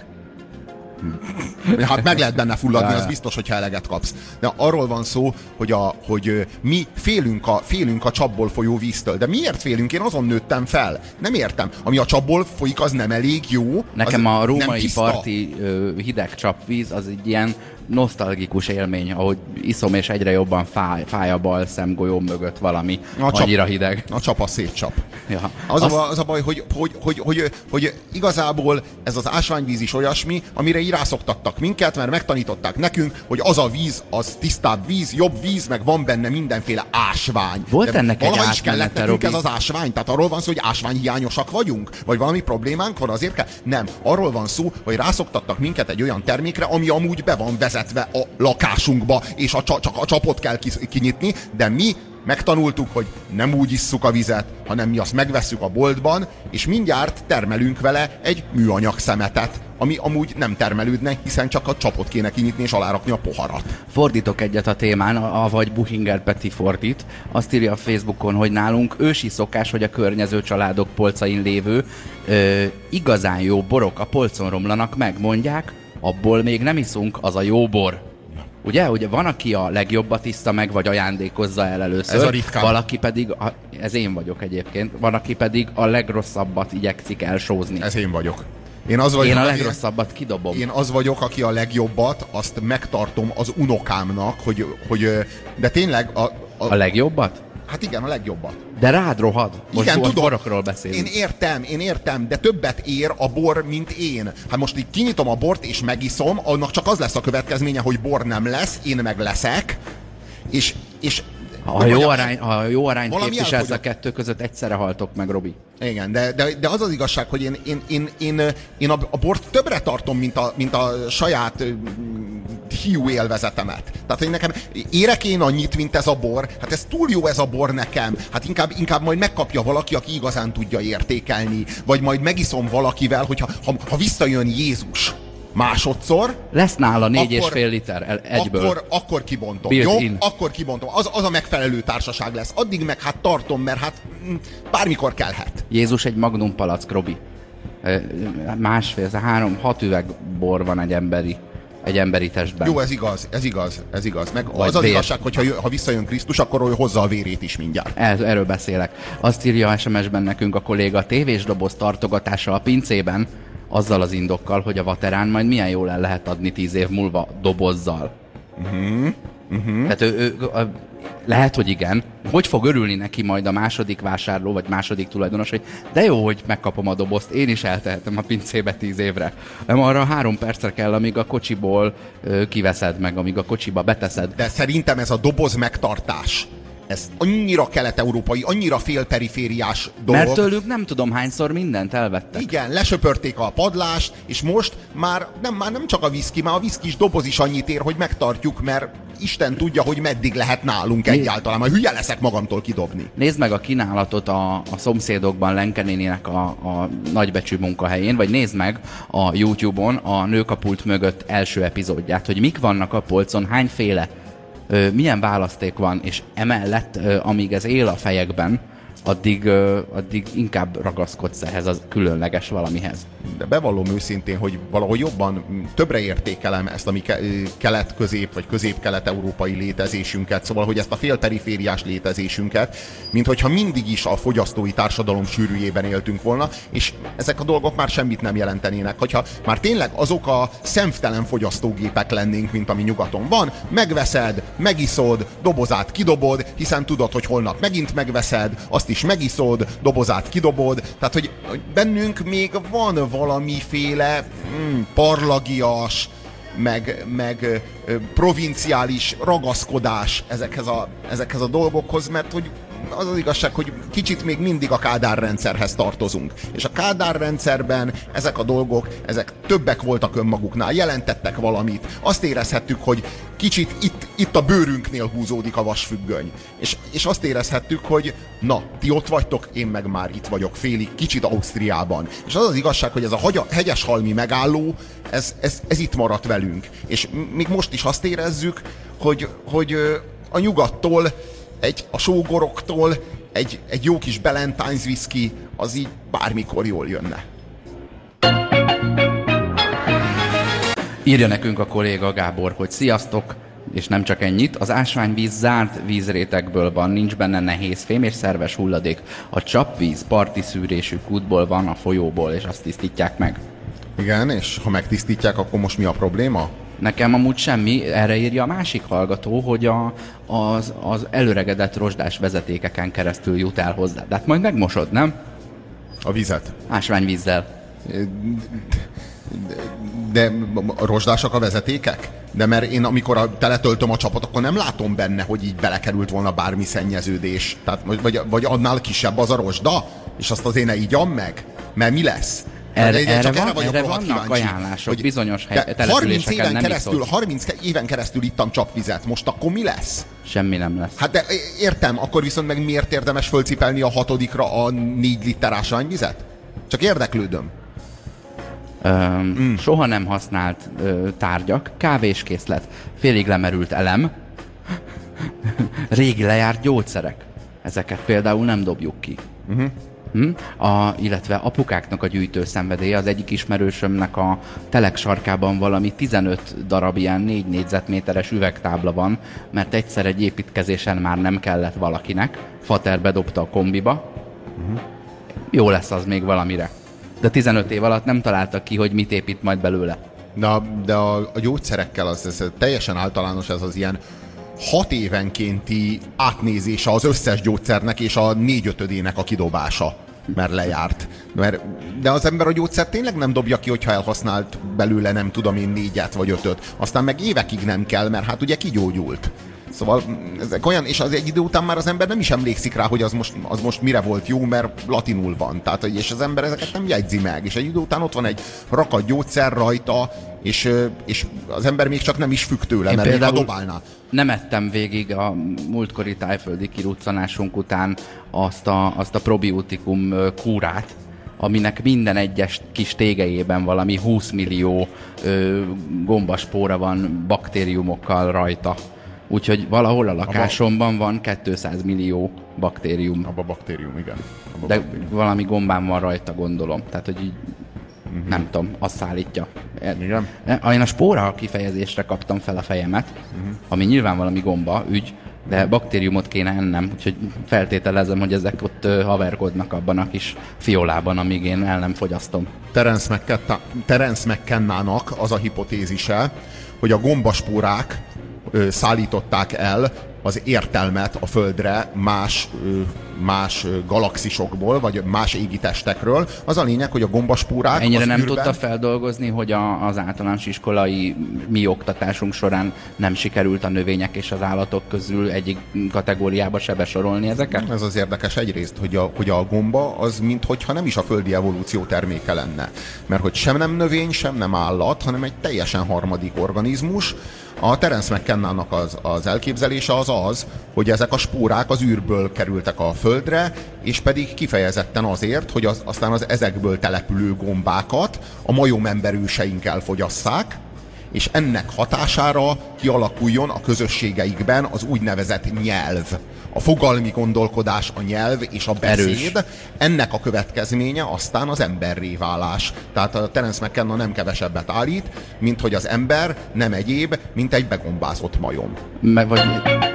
Hát meg lehet benne fulladni, az biztos, hogyha eleget kapsz. De arról van szó, hogy, a, hogy mi félünk a, félünk a csapból folyó víztől. De miért félünk? Én azon nőttem fel. Nem értem. Ami a csapból folyik, az nem elég jó. Nekem a római parti ö, hideg csapvíz az egy ilyen nosztalgikus élmény, ahogy iszom, és egyre jobban fáj, fáj a bal szemgolyóm mögött valami. A annyira csap, hideg. A csap a szétcsap. Ja. Az, Azt... a, az a baj, hogy, hogy, hogy, hogy, hogy igazából ez az ásványvíz is olyasmi, amire így rászoktattak minket, mert megtanították nekünk, hogy az a víz, az tisztább víz, jobb víz, meg van benne mindenféle ásvány. Volt de ennek egy valahogy is kellett nekünk Robi. Ez az ásvány. Tehát arról van szó, hogy ásványhiányosak vagyunk? Vagy valami problémánk van, azért kell? Nem. Arról van szó, hogy rászoktattak minket egy olyan termékre, ami amúgy be van vezetve a lakásunkba, és a, csak a csapot kell kinyitni, de mi megtanultuk, hogy nem úgy isszuk a vizet, hanem mi azt megvesszük a boltban, és mindjárt termelünk vele egy műanyag szemetet, ami amúgy nem termelődne, hiszen csak a csapot kéne kinyitni és alárakni a poharat. Fordítok egyet a témán, avagy Buchinger Peti fordít. Azt írja a Facebookon, hogy nálunk ősi szokás, hogy a környező családok polcain lévő ö, igazán jó borok a polcon romlanak meg, mondják, abból még nem iszunk, az a jó bor. Ugye? Ugye van, aki a legjobbat iszta meg, vagy ajándékozza el először. Ez a ritkán. Valaki pedig, a, ez én vagyok egyébként, van, aki pedig a legrosszabbat igyekszik elsózni. Ez én vagyok. Én, az vagyok, én a legrosszabbat kidobom. Én az vagyok, aki a legjobbat, azt megtartom az unokámnak, hogy, hogy de tényleg... A, a, a legjobbat? Hát igen, a legjobbat. De rád rohad. Most igen, tudom, borokról beszélünk. Én értem, én értem, de többet ér a bor, mint én. Hát most így kinyitom a bort és megiszom, annak csak az lesz a következménye, hogy bor nem lesz, én meg leszek, és... és ha jó, arány, ha jó arányt képviselsz elfogyott. A kettő között, egyszerre haltok meg, Robi. Igen, de, de, de az az igazság, hogy én, én, én, én, én a, a bort többre tartom, mint a, mint a saját hiú élvezetemet. Tehát, hogy nekem érek én annyit, mint ez a bor, hát ez túl jó ez a bor nekem, hát inkább, inkább majd megkapja valaki, aki igazán tudja értékelni, vagy majd megiszom valakivel, hogyha ha, ha visszajön Jézus másodszor. Lesz nála négy és fél liter egyből. Akkor, akkor kibontom. Built Jó? in. Akkor kibontom. Az, az a megfelelő társaság lesz. Addig meg hát tartom, mert hát bármikor kellhet. Jézus egy magnum palack, Robi. Másfél, három, hat üveg bor van egy emberi, egy emberi testben. Jó, ez igaz, ez igaz, ez igaz. Meg Vagy az az vér. igazság, hogy ha, ha visszajön Krisztus, akkor ő hozza a vérét is mindjárt. Er, erről beszélek. Azt írja es em es-ben nekünk a kolléga, tévés doboz tartogatása a pincében, azzal az indokkal, hogy a vaterán majd milyen jól el lehet adni tíz év múlva dobozzal. Uh-huh. Uh-huh. Tehát ő, ő, a, lehet, hogy igen. Hogy fog örülni neki majd a második vásárló, vagy második tulajdonos, hogy de jó, hogy megkapom a dobozt, én is eltehetem a pincébe tíz évre. Nem arra három percre kell, amíg a kocsiból ö, kiveszed meg, amíg a kocsiba beteszed. De szerintem ez a doboz megtartás, ez annyira kelet-európai, annyira félperifériás dolog. Mert tőlük nem tudom hányszor mindent elvettek. Igen, lesöpörték a padlást, és most már nem, már nem csak a viszki, már a viszkis doboz is annyit ér, hogy megtartjuk, mert Isten tudja, hogy meddig lehet nálunk Nézd. egyáltalán. Majd hülye leszek magamtól kidobni. Nézd meg a kínálatot a, a szomszédokban Lenke néninek a, a nagybecsű munkahelyén, vagy nézd meg a YouTube-on a Nők a pult mögött első epizódját, hogy mik vannak a polcon, hányféle, milyen választék van, és emellett, amíg ez él a fejekben, addig, addig inkább ragaszkodsz ehhez a különleges valamihez. De bevallom őszintén, hogy valahogy jobban, többre értékelem ezt a mi kelet-közép vagy közép-kelet-európai létezésünket, szóval, hogy ezt a félperifériás létezésünket, mint hogyha mindig is a fogyasztói társadalom sűrűjében éltünk volna, és ezek a dolgok már semmit nem jelentenének. Hogyha már tényleg azok a szemtelen fogyasztógépek lennénk, mint ami nyugaton van, megveszed, megiszod, dobozát kidobod, hiszen tudod, hogy holnap megint megveszed, azt is megiszod, dobozát kidobod, tehát, hogy bennünk még van valamiféle mm, parlagias, meg, meg ö, provinciális ragaszkodás ezekhez a, ezekhez a dolgokhoz, mert hogy az az igazság, hogy kicsit még mindig a Kádár rendszerhez tartozunk. És a Kádár rendszerben ezek a dolgok, ezek többek voltak önmaguknál, jelentettek valamit. Azt érezhettük, hogy kicsit itt, itt a bőrünknél húzódik a vasfüggöny. És, és azt érezhettük, hogy na, ti ott vagytok, én meg már itt vagyok félig, kicsit Ausztriában. És az az igazság, hogy ez a hagy- hegyeshalmi megálló, ez, ez, ez itt maradt velünk. És még most is azt érezzük, hogy, hogy a nyugattól, egy, a sógoroktól egy, egy jó kis Ballantines whisky az így bármikor jól jönne. Írja nekünk a kolléga Gábor, hogy sziasztok, és nem csak ennyit, az ásványvíz zárt vízrétegből van, nincs benne nehéz fém és szerves hulladék. A csapvíz parti szűrésű kútból van, a folyóból, és azt tisztítják meg. Igen, és ha megtisztítják, akkor most mi a probléma? Nekem amúgy semmi, erre írja a másik hallgató, hogy a, az, az előregedett rozsdás vezetékeken keresztül jut el hozzá. De hát majd megmosod, nem? A vizet. Ásványvízzel. De rozsdásak a vezetékek? De mert én amikor a, teletöltöm a csapot, akkor nem látom benne, hogy így belekerült volna bármi szennyeződés. Tehát, vagy, vagy annál kisebb az a rozsda, és azt azért ne ígyam meg? Mert mi lesz? Erre, erre, erre, van, erre vannak kíváncsi, ajánlások, hogy bizonyos településeken nem keresztül, harminc éven keresztül ittam csapvizet, most akkor mi lesz? Semmi nem lesz. Hát de értem, akkor viszont meg miért érdemes fölcipelni a hatodikra a négy liter ásványvizet? Csak érdeklődöm. Öm, mm. Soha nem használt ö, tárgyak, kávéskészlet, félig lemerült elem, régi lejárt gyógyszerek. Ezeket például nem dobjuk ki. Uh-huh. Hm? A, illetve apukáknak a gyűjtő szenvedélye, az egyik ismerősömnek a telek sarkában valami tizenöt darab ilyen négy négyzetméteres üvegtábla van, mert egyszer egy építkezésen már nem kellett valakinek, fater bedobta a kombiba, uh-huh. Jó lesz az még valamire. De tizenöt év alatt nem találtak ki, hogy mit épít majd belőle. Na, de a, a gyógyszerekkel az, ez teljesen általános, ez az ilyen hat évenkénti átnézése az összes gyógyszernek és a négyötödének a kidobása, mert lejárt. Mert, de az ember a gyógyszer tényleg nem dobja ki, hogyha elhasznált belőle nem tudom én négyet vagy ötöt. Aztán meg évekig nem kell, mert hát ugye kigyógyult. Szóval ezek olyan, és az egy idő után már az ember nem is emlékszik rá, hogy az most, az most mire volt jó, mert latinul van. Tehát, és az ember ezeket nem jegyzi meg. És egy idő után ott van egy rakat gyógyszer rajta, és, és az ember még csak nem is függ tőle, én mert még ha dobálná. Nem ettem végig a múltkori tájföldi kiruccanásunk után azt a, azt a probiotikum kúrát, aminek minden egyes kis tégelyében valami húsz millió ö, gombaspóra van baktériumokkal rajta. Úgyhogy valahol a lakásomban van kétszáz millió baktérium. Abba baktérium, igen. Abba De baktérium. valami gombám van rajta, gondolom. Tehát, hogy így, uh-huh. nem tudom, azt szállítja. Igen. Én a spóra kifejezésre kaptam fel a fejemet, uh-huh. ami nyilván valami gomba, ügy, de baktériumot kéne ennem, úgyhogy feltételezem, hogy ezek ott haverkodnak abban a kis fiolában, amíg én el nem fogyasztom. Terence McKenna, Terence McKennának az a hipotézise, hogy a gombaspórák ö, szállították el az értelmet a Földre más, ö, más galaxisokból, vagy más égitestekről. Az a lényeg, hogy a gombaspórák ennyire az nem űrben... tudta feldolgozni, hogy a, az általános iskolai mi oktatásunk során nem sikerült a növények és az állatok közül egyik kategóriába se besorolni ezeket? Ez az érdekes egyrészt, hogy a, hogy a gomba az minthogyha nem is a földi evolúció terméke lenne. Mert hogy sem nem növény, sem nem állat, hanem egy teljesen harmadik organizmus. A Terence McKennának az, az elképzelése az az, hogy ezek a spórák az űrből kerültek a Földre, és pedig kifejezetten azért, hogy az, aztán az ezekből települő gombákat a majomemberőseink elfogyasszák, és ennek hatására kialakuljon a közösségeikben az úgynevezett nyelv. A fogalmi gondolkodás, a nyelv és a beszéd. Erős. Ennek a következménye aztán az emberré válás. Tehát a Terence McKenna nem kevesebbet állít, mint hogy az ember nem egyéb, mint egy begombázott majom. Meg vagy...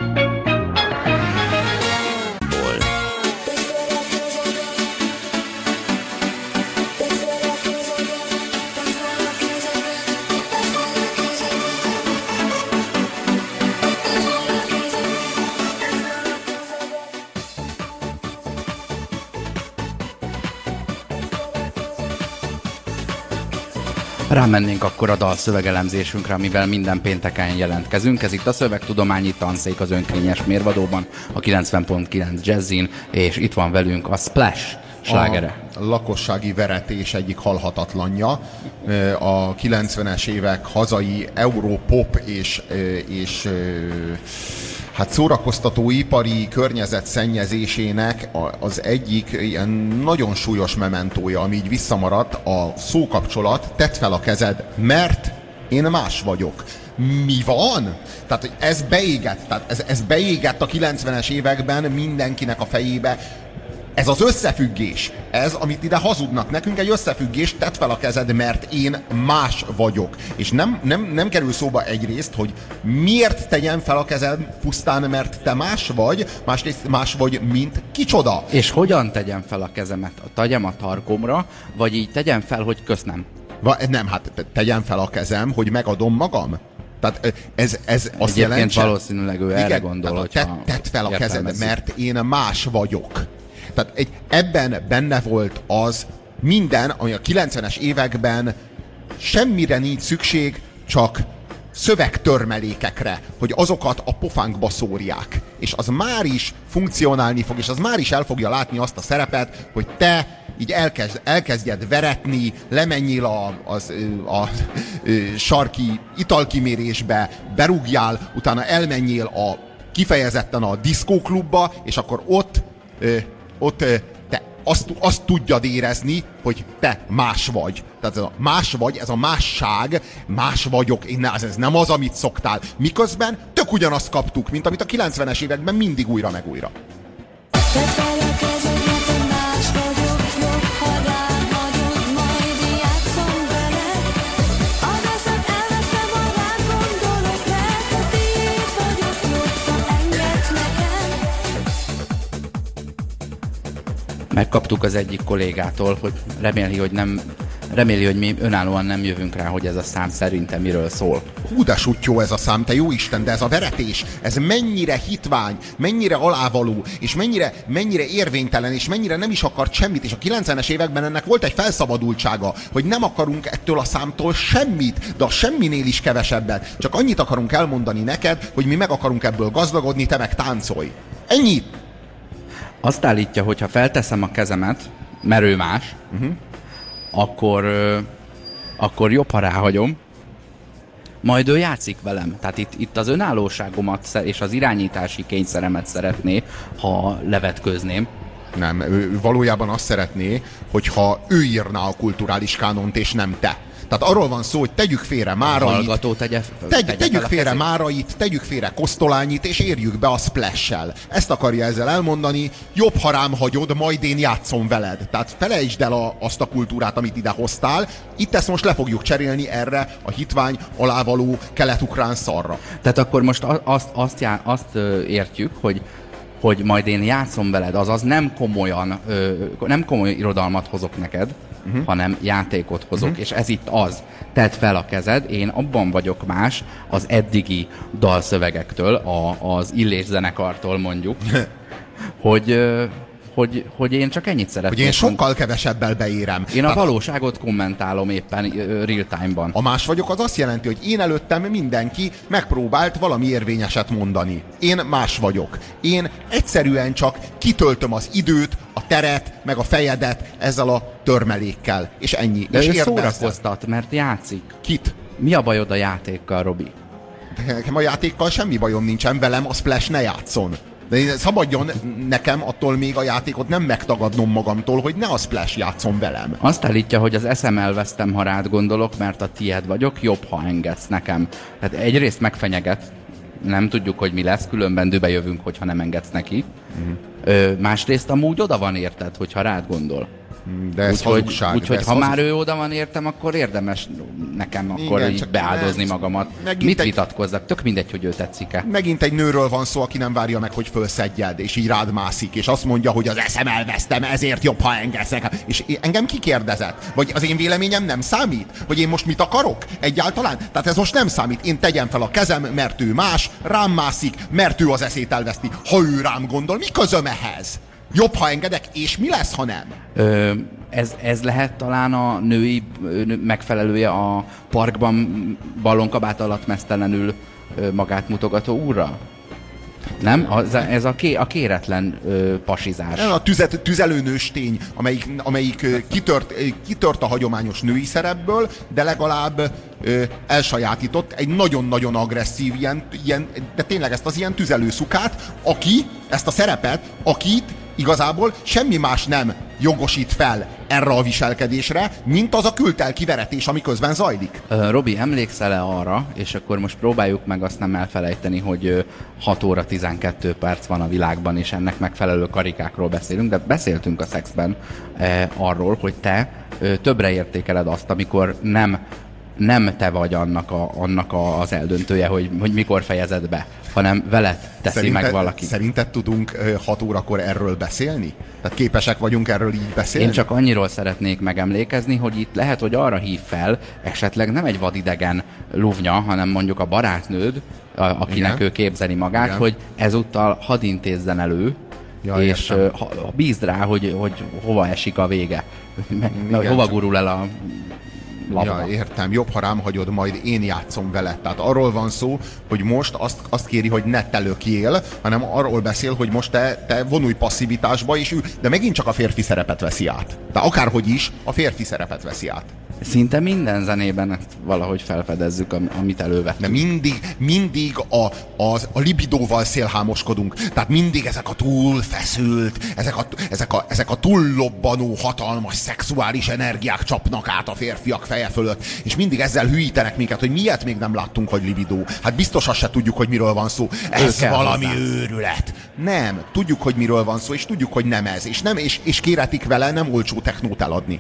Rámennénk akkor a dalszövegelemzésünkre, amivel minden pénteken jelentkezünk. Ez itt a Szövegtudományi Tanszék az Önkényes Mérvadóban, a kilencven pont kilenc Jazzin, és itt van velünk a Splash slágere. A lakossági veretés egyik halhatatlanja. A kilencvenes évek hazai europop és, és hát szórakoztató ipari környezetszennyezésének az egyik ilyen nagyon súlyos mementója, ami így visszamaradt, a szókapcsolat, tedd fel a kezed, mert én más vagyok. Mi van? Tehát, hogy ez beégett, tehát ez, ez beégett a kilencvenes években mindenkinek a fejébe. Ez az összefüggés, ez, amit ide hazudnak nekünk, egy összefüggés, tedd fel a kezed, mert én más vagyok. És nem, nem, nem kerül szóba egyrészt, hogy miért tegyen fel a kezed pusztán, mert te más vagy, másrészt más vagy, mint kicsoda. És hogyan tegyem fel a kezemet? Tegyem a tarkomra, vagy így tegyem fel, hogy köszönöm? Va, nem, hát tegyem fel a kezem, hogy megadom magam. Tehát ez, ez azt jelenti... Egyébként valószínűleg ő erre gondol, hogy te, tedd fel a kezed, mert én más vagyok. Tehát egy, ebben benne volt az minden, ami a kilencvenes években semmire nincs szükség, csak szövegtörmelékekre, hogy azokat a pofánkba szórják. És az már is funkcionálni fog, és az már is el fogja látni azt a szerepet, hogy te így elkezd, elkezdjed veretni, lemenjél a, az, a, a, a sarki italkimérésbe, berúgjál, utána elmenjél a, kifejezetten a diszkóklubba, és akkor ott ott te azt, azt tudjad érezni, hogy te más vagy. Tehát ez a más vagy, ez a másság, más vagyok, én ne, ez nem az, amit szoktál. Miközben tök ugyanazt kaptuk, mint amit a kilencvenes években mindig újra meg újra. Megkaptuk az egyik kollégától, hogy reméli, hogy nem, reméli, hogy mi önállóan nem jövünk rá, hogy ez a szám szerintem miről szól. Hú, de sutyó ez a szám, te jó Isten, de ez a veretés, ez mennyire hitvány, mennyire alávaló, és mennyire, mennyire érvénytelen, és mennyire nem is akart semmit, és a kilencvenes években ennek volt egy felszabadultsága, hogy nem akarunk ettől a számtól semmit, de a semminél is kevesebbet. Csak annyit akarunk elmondani neked, hogy mi meg akarunk ebből gazdagodni, te meg táncolj. Ennyit! Azt állítja, hogy ha felteszem a kezemet, mert ő más, uh-huh. akkor, ö, akkor jobb, ha ráhagyom, majd ő játszik velem. Tehát itt, itt az önállóságomat és az irányítási kényszeremet szeretné, ha levetközném. Nem, ő valójában azt szeretné, hogyha ő írná a kulturális kánont, és nem te. Tehát arról van szó, hogy tegyük félre Márait, hallgató tegye, tegy, tegye tegyük félre Márait, tegyük félre Kosztolányit, és érjük be a Splash-sel. Ezt akarja ezzel elmondani, jobb, ha rám hagyod, majd én játszom veled. Tehát felejtsd el a, azt a kultúrát, amit ide hoztál. Itt ezt most le fogjuk cserélni erre a hitvány, alávaló kelet-ukrán szarra. Tehát akkor most azt, azt, já, azt értjük, hogy hogy majd én játszom veled, azaz nem komolyan, nem komoly irodalmat hozok neked, uh-huh. hanem játékot hozok, uh-huh. és ez itt az. Tedd fel a kezed, én abban vagyok más az eddigi dalszövegektől, a, az Illés zenekartól mondjuk, hogy, hogy, hogy én csak ennyit szeretnék. Hogy én sokkal kevesebbel beérem. Én a valóságot kommentálom éppen real time-ban. A más vagyok az azt jelenti, hogy én előttem mindenki megpróbált valami érvényeset mondani. Én más vagyok. Én egyszerűen csak kitöltöm az időt, a teret, meg a fejedet ezzel a törmelékkel. És ennyi. De és ő szórakoztat, mert játszik. Kit? Mi a bajod a játékkal, Robi? Nekem a játékkal semmi bajom nincsen, velem a Splash ne játszon. De én szabadjon nekem attól még a játékot nem megtagadnom magamtól, hogy ne a Splash játszom velem. Azt állítja, hogy az eszem elvesztem, ha rád gondolok, mert a tied vagyok, jobb, ha engedsz nekem. Tehát egyrészt megfenyeget, nem tudjuk, hogy mi lesz, különben dőbe jövünk, hogyha nem engedsz neki. Uh-huh. Ö, másrészt amúgy oda van érted, hogyha rád gondol. De ez úgyhogy, hazugság. Úgyhogy ha hazug... már ő oda van értem, akkor érdemes nekem akkor Igen, így beáldozni nem, magamat. Mit egy... vitatkozzak? Tök mindegy, hogy ő tetszik-e. Megint egy nőről van szó, aki nem várja meg, hogy fölszedjed, és így rád mászik, és azt mondja, hogy az eszem elvesztem, ezért jobb, ha engedsz nekem. És engem kikérdezett? Vagy az én véleményem nem számít? Vagy én most mit akarok? Egyáltalán? Tehát ez most nem számít. Én tegyem fel a kezem, mert ő más, rám mászik, mert ő az eszét elveszti. Ha ő rám gondol, mi közöm ehhez? Jobb, ha engedek, és mi lesz, ha nem? Ö, ez, ez lehet talán a női nő, megfelelője a parkban ballonkabát alatt meztelenül ö, magát mutogató úrra? Nem? Az, ez a, ké, a kéretlen ö, pasizás. A tüzet, tüzelőnőstény, amelyik, amelyik ö, kitört, ö, kitört a hagyományos női szerepből, de legalább ö, elsajátított egy nagyon-nagyon agresszív, ilyen, ilyen, de tényleg ezt az ilyen tüzelőszukát, aki, ezt a szerepet, akit igazából semmi más nem jogosít fel erre a viselkedésre, mint az a kültelki veretés, ami közben zajlik. Uh, Robi, emlékszel-e arra, és akkor most próbáljuk meg azt nem elfelejteni, hogy hat óra tizenkét perc van a világban, és ennek megfelelő karikákról beszélünk, de beszéltünk a szexben eh, arról, hogy te eh, többre értékeled azt, amikor nem nem te vagy annak, a, annak a, az eldöntője, hogy, hogy mikor fejezed be, hanem veled teszi szerinted, meg valaki. Szerinted tudunk hat órakor erről beszélni? Tehát képesek vagyunk erről így beszélni? Én csak annyiról szeretnék megemlékezni, hogy itt lehet, hogy arra hív fel, esetleg nem egy vadidegen luvnya, hanem mondjuk a barátnőd, a, akinek igen, ő képzeli magát, igen, hogy ezúttal hadd intézzen elő, ja, és ha, bízd rá, hogy, hogy hova esik a vége. Igen, hova gurul el a labda. Ja, értem. Jobb, ha rám hagyod, majd én játszom vele. Tehát arról van szó, hogy most azt, azt kéri, hogy ne te lökjél, hanem arról beszél, hogy most te, te vonulj passzivitásba, és ő, de megint csak a férfi szerepet veszi át. De akárhogy is, a férfi szerepet veszi át. Szinte minden zenében ezt valahogy felfedezzük, amit elővettünk. De mindig, mindig a, az, a libidóval szélhámoskodunk. Tehát mindig ezek a túlfeszült, ezek a, ezek a, ezek a túllobbanó, hatalmas szexuális energiák csapnak át a férfiak feje fölött. És mindig ezzel hülyítenek minket, hogy miért még nem láttunk, hogy libidó. Hát biztos azt se tudjuk, hogy miről van szó. Ez valami hozzá. Őrület. Nem. Tudjuk, hogy miről van szó, és tudjuk, hogy nem ez. És, nem, és, és kéretik vele nem olcsó technót eladni.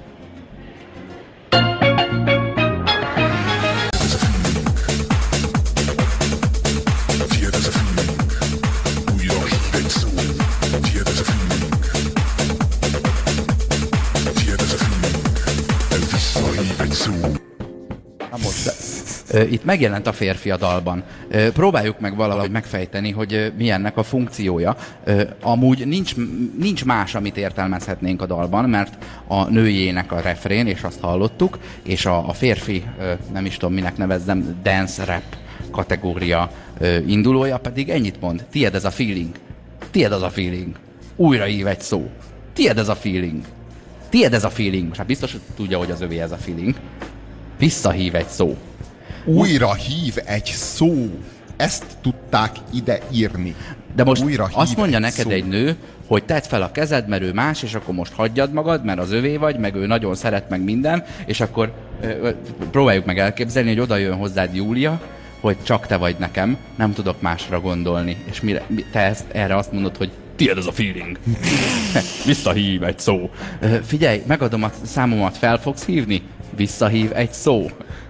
Itt megjelent a férfi a dalban. Próbáljuk meg valahogy megfejteni, hogy mi ennek a funkciója. Amúgy nincs, nincs más, amit értelmezhetnénk a dalban, mert a nőjének a refrén, és azt hallottuk, és a, a férfi, nem is tudom minek nevezzem, dance rap kategória indulója pedig ennyit mond. Tied ez a feeling. Tied az a feeling. Újra ív egy szó. Tied ez a feeling. Tied ez a feeling. Most hát biztos, hogy tudja, hogy az övé ez a feeling. Visszahív egy szó. Újra hív egy szó. Ezt tudták ide írni. De most újra azt mondja egy neked szó. Egy nő, hogy tedd fel a kezed, mert ő más, és akkor most hagyjad magad, mert az övé vagy, meg ő nagyon szeret, meg minden, és akkor ö, próbáljuk meg elképzelni, hogy oda jön hozzád Júlia, hogy csak te vagy nekem, nem tudok másra gondolni. És mire, te ezt, erre azt mondod, hogy tiéd ez a feeling. Visszahív egy szó. Ö, figyelj, megadom a számomat, fel fogsz hívni? Visszahív egy szó.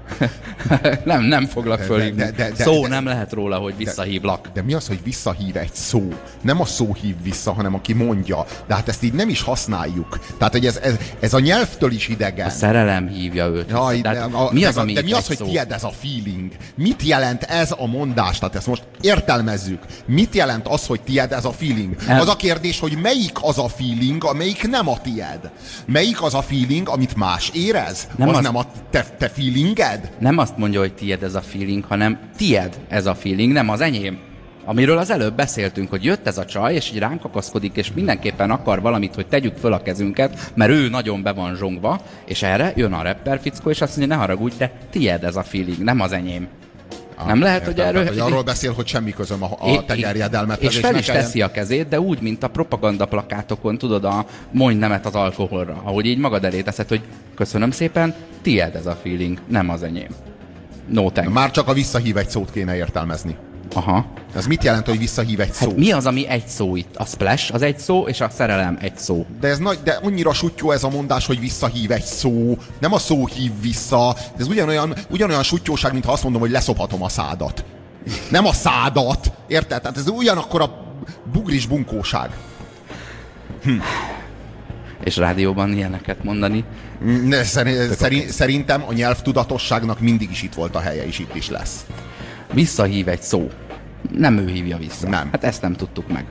nem, nem foglak fölhívni. De, de, de, szó de, nem lehet róla, hogy visszahívlak. De, de mi az, hogy visszahív egy szó? Nem a szó hív vissza, hanem aki mondja. De hát ezt így nem is használjuk. Tehát, hogy ez, ez, ez a nyelvtől is idegen. A szerelem hívja őt. Jaj, de, a, mi az, a, de mi az, hogy szó? Tied ez a feeling? Mit jelent ez a mondás? Tehát ezt most értelmezzük. Mit jelent az, hogy tied ez a feeling? El... Az a kérdés, hogy melyik az a feeling, amelyik nem a tied? Melyik az a feeling, amit más érez? Nem az, az nem a te, te feelinged? Nem azt mondja, hogy tied ez a feeling, hanem tied ez a feeling, nem az enyém. Amiről az előbb beszéltünk, hogy jött ez a csaj, és így ránk akaszkodik, és mindenképpen akar valamit, hogy tegyük föl a kezünket, mert ő nagyon be van zsongva, és erre jön a rapper fickó, és azt mondja, ne haragudj, de tied ez a feeling, nem az enyém. Ah, nem lehet, értem, hogy erről... Tehát, hogy arról beszél, hogy semmi közöm a, a tegerjedelmethez. És fel is teszi a kezét, de úgy, mint a propaganda plakátokon, tudod, a mondj nemet az alkoholra. Ahogy így magad elé teszed, hogy köszönöm szépen, tiéd ez a feeling, nem az enyém. No thanks. Már csak a visszahív egy szót kéne értelmezni. Aha. Ez mit jelent, hogy visszahív egy szó? Hát mi az, ami egy szó itt? A splash az egy szó, és a szerelem egy szó. De ez nagy, de annyira sutyó ez a mondás, hogy visszahív egy szó. Nem a szó hív vissza. Ez ugyanolyan, ugyanolyan sutyóság, mintha azt mondom, hogy leszophatom a szádat. Nem a szádat. Érted? Tehát ez ugyanakkor a bugris bunkóság. Hm. És rádióban ilyeneket mondani? Ne, szerint, szerint, szerintem a nyelvtudatosságnak mindig is itt volt a helye, és itt is lesz. Visszahív egy szó. Nem ő hívja vissza. Nem. Hát ezt nem tudtuk meg.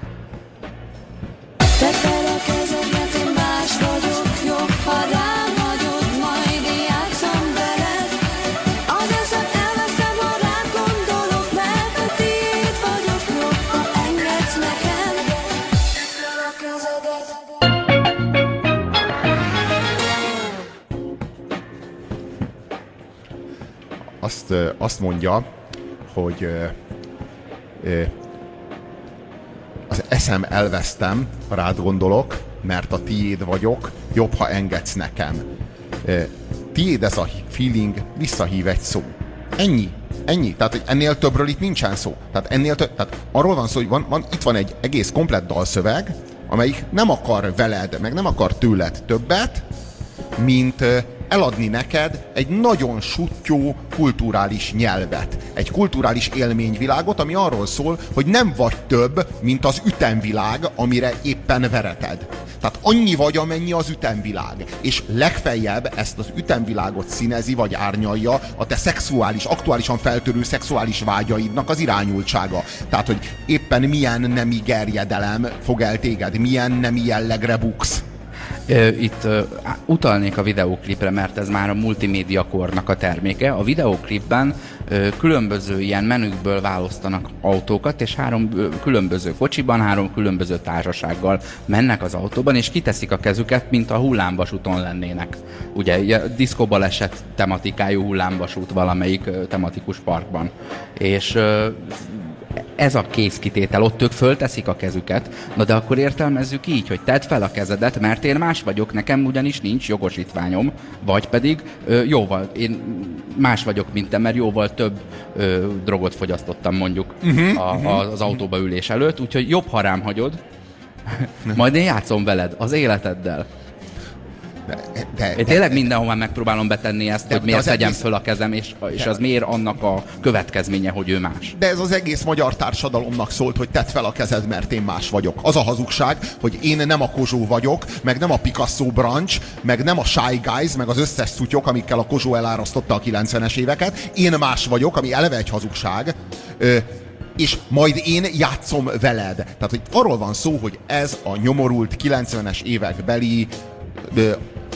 Te felekezedet, én más vagyok, jobb, ha rám hagyod, majd én játszom veled. Az eszem elveszem, ha rád gondolok, mert a tiéd vagyok, jobb, ha engedsz nekem. Te felekezedet. Azt, azt mondja, hogy az eszem elvesztem, ha rád gondolok, mert a tiéd vagyok, jobb, ha engedsz nekem. Tiéd ez a feeling, visszahív egy szó. Ennyi. Ennyi. Tehát hogy ennél többről itt nincsen szó. Tehát ennél több, tehát arról van szó, hogy van, van, itt van egy egész komplett dalszöveg, amelyik nem akar veled, meg nem akar tőled többet, mint eladni neked egy nagyon suttyó kulturális nyelvet. Egy kulturális élményvilágot, ami arról szól, hogy nem vagy több, mint az ütemvilág, amire éppen vereted. Tehát annyi vagy, amennyi az ütemvilág. És legfeljebb ezt az ütemvilágot színezi, vagy árnyalja a te szexuális, aktuálisan feltörő szexuális vágyaidnak az irányultsága. Tehát, hogy éppen milyen nemi gerjedelem fog el téged, milyen nemi jellegre buksz. Itt uh, utalnék a videóklipre, mert ez már a multimédia kornak a terméke. A videóklipben uh, különböző ilyen menükből választanak autókat, és három uh, különböző kocsiban, három különböző társasággal mennek az autóban, és kiteszik a kezüket, mint a hullámvasúton lennének. Ugye, a diszkobaleset tematikájú hullámvasút valamelyik uh, tematikus parkban. És uh, ez a készkitétel, ott ők fölteszik a kezüket, na de akkor értelmezzük így, hogy tedd fel a kezedet, mert én más vagyok, nekem ugyanis nincs jogosítványom, vagy pedig ö, jóval, én más vagyok, mint te, mert jóval több ö, drogot fogyasztottam mondjuk uh-huh, a, uh-huh. az autóba ülés előtt, úgyhogy jobb, ha rám hagyod, majd én játszom veled, az életeddel. De, de, én tényleg de, mindenhol megpróbálom betenni ezt, de, hogy miért tegyem egész... föl a kezem, és, és az miért annak a következménye, hogy ő más. De ez az egész magyar társadalomnak szólt, hogy tedd fel a kezed, mert én más vagyok. Az a hazugság, hogy én nem a Kozsó vagyok, meg nem a Picasso branch, meg nem a Shy Guys, meg az összes szutyok, amikkel a Kozsó elárasztotta a kilencvenes éveket. Én más vagyok, ami eleve egy hazugság. Ö, és majd én játszom veled. Tehát, hogy arról van szó, hogy ez a nyomorult kilencvenes évek beli ö,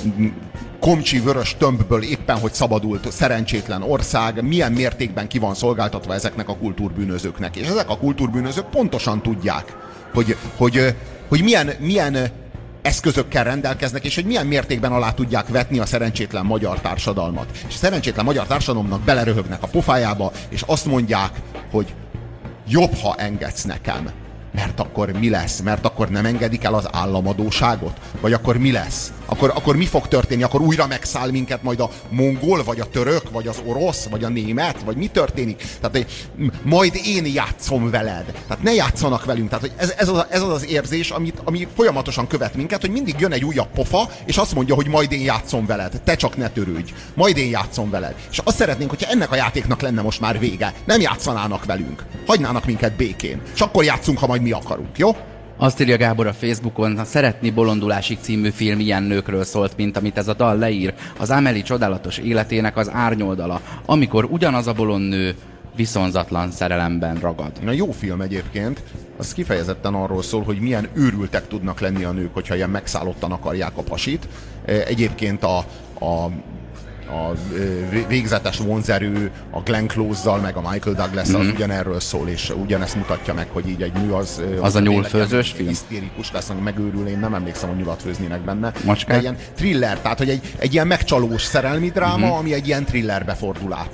komcsi vörös tömbből éppen, hogy szabadult szerencsétlen ország, milyen mértékben ki van szolgáltatva ezeknek a kultúrbűnözőknek. És ezek a kultúrbűnözők pontosan tudják, hogy, hogy, hogy milyen, milyen eszközökkel rendelkeznek, és hogy milyen mértékben alá tudják vetni a szerencsétlen magyar társadalmat. És a szerencsétlen magyar társadalomnak beleröhögnek a pofájába, és azt mondják, hogy jobb, ha engedsz nekem. Mert akkor mi lesz? Mert akkor nem engedik el az államadóságot? Vagy akkor mi lesz? Akkor, akkor mi fog történni? Akkor újra megszáll minket majd a mongol, vagy a török, vagy az orosz, vagy a német? Vagy mi történik? Tehát majd én játszom veled. Tehát ne játszanak velünk. Tehát ez, ez, az, ez az az érzés, amit, ami folyamatosan követ minket, hogy mindig jön egy újabb pofa, és azt mondja, hogy majd én játszom veled. Te csak ne törődj. Majd én játszom veled. És azt szeretnénk, hogyha ennek a játéknak lenne most már vége. Nem játszanának velünk. Hagynának minket békén. És akkor játszunk, ha majd mi akarunk, jó? Azt írja Gábor a Facebookon, a Szeretni bolondulásig című film ilyen nőkről szólt, mint amit ez a dal leír. Az Amélie csodálatos életének az árnyoldala, amikor ugyanaz a bolond nő viszonzatlan szerelemben ragad. Na, jó film egyébként, az kifejezetten arról szól, hogy milyen őrültek tudnak lenni a nők, hogyha ilyen megszállottan akarják a pasit. Egyébként a, a a végzetes vonzerő, a Glenn Close-zal, meg a Michael Douglas-zal mm-hmm. ugyanerről szól, és ugyanezt mutatja meg, hogy így egy nő az... Az, az a nyúlfőzős film? Hisztérikus lesz, ami megőrül, én nem emlékszem, hogy nyulat főznének benne. Macskát? Egy ilyen thriller, tehát hogy egy, egy ilyen megcsalós szerelmi dráma, mm-hmm. ami egy ilyen thrillerbe fordul át.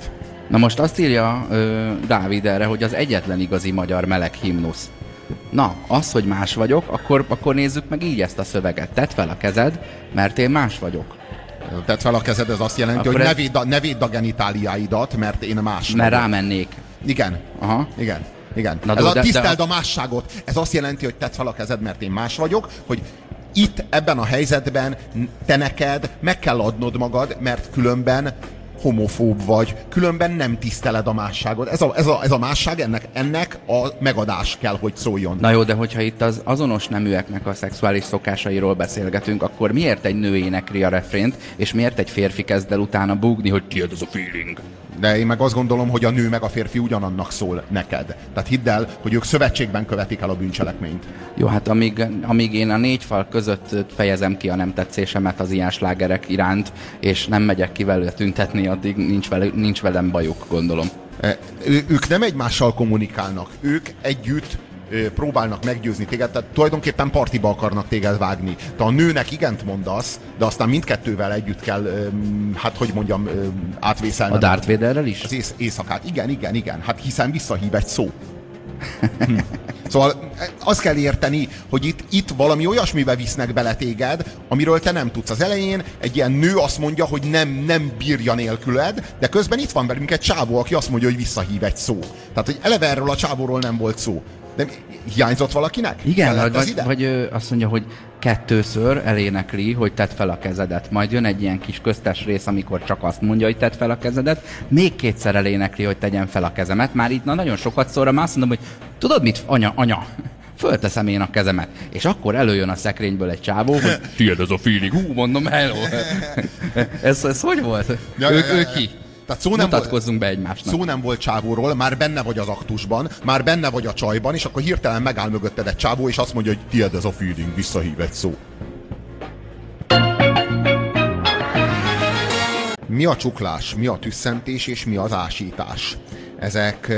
Na most azt írja ö, Dávid erre, hogy az egyetlen igazi magyar meleg himnusz. Na, az, hogy más vagyok, akkor, akkor nézzük meg így ezt a szöveget. Tedd fel a kezed, mert én más vagyok. Tedd fel a kezed, ez azt jelenti, Akkor hogy ez... ne, védd a, ne védd a genitáliáidat, mert én más Mert vagyok. rámennék. Igen. Aha. Igen. Igen. Na, ez de, a de, tiszteld de... a másságot. Ez azt jelenti, hogy tedd fel a kezed, mert én más vagyok, hogy itt, ebben a helyzetben te neked meg kell adnod magad, mert különben homofób vagy, különben nem tiszteled a másságot. Ez a, ez a, ez a másság, ennek, ennek a megadás kell, hogy szóljon. Na jó, de hogyha itt az azonos neműeknek a szexuális szokásairól beszélgetünk, akkor miért egy nő énekli a refrént, és miért egy férfi kezd el utána búgni, hogy tiéd az a feeling? De én meg azt gondolom, hogy a nő meg a férfi ugyanannak szól neked. Tehát hidd el, hogy ők szövetségben követik el a bűncselekményt. Jó, hát amíg, amíg én a négy fal között fejezem ki a nem tetszésemet az ilyen slágerek iránt, és nem megyek ki velük tüntetni, addig nincs, vele, nincs velem bajuk, gondolom. E, ő, ők nem egymással kommunikálnak, ők együtt ö, próbálnak meggyőzni téged, tehát tulajdonképpen partiba akarnak téged vágni. Te a nőnek igent mondasz, de aztán mindkettővel együtt kell, ö, hát hogy mondjam, ö, átvészelned. A Darth Vaderrel is? Az ész, éjszakát. Igen, igen, igen. Hát hiszen visszahív egy szó. Hm. Szóval azt kell érteni, hogy itt, itt valami olyasmibe visznek bele téged, amiről te nem tudsz. Az elején egy ilyen nő azt mondja, hogy nem, nem bírja nélküled, de közben itt van velünk egy csávó, aki azt mondja, hogy visszahív egy szó. Tehát, hogy eleve erről a csávóról nem volt szó. De hiányzott valakinek? Igen, vagy, vagy, vagy ő azt mondja, hogy kettőször elénekli, hogy tedd fel a kezedet. Majd jön egy ilyen kis köztes rész, amikor csak azt mondja, hogy tedd fel a kezedet. Még kétszer elénekli, hogy tegyen fel a kezemet. Már itt na, nagyon sokat szóra, már azt mondom, hogy tudod mit, anya, anya, fölteszem én a kezemet. És akkor előjön a szekrényből egy csávó, hogy tiéd ez a feeling. Hú, mondom, hello. ez, ez hogy volt? Ja, ő, ja, ja, ő ja. ki? Tehát szó nem Mutatkozzunk be egymásnak. Szó nem volt csávóról, már benne vagy az aktusban, már benne vagy a csajban, és akkor hirtelen megáll mögötted egy csávó, és azt mondja, hogy tiéd ez a feeling, visszahív egy szó. Mi a csuklás, mi a tüsszentés, és mi az ásítás? Ezek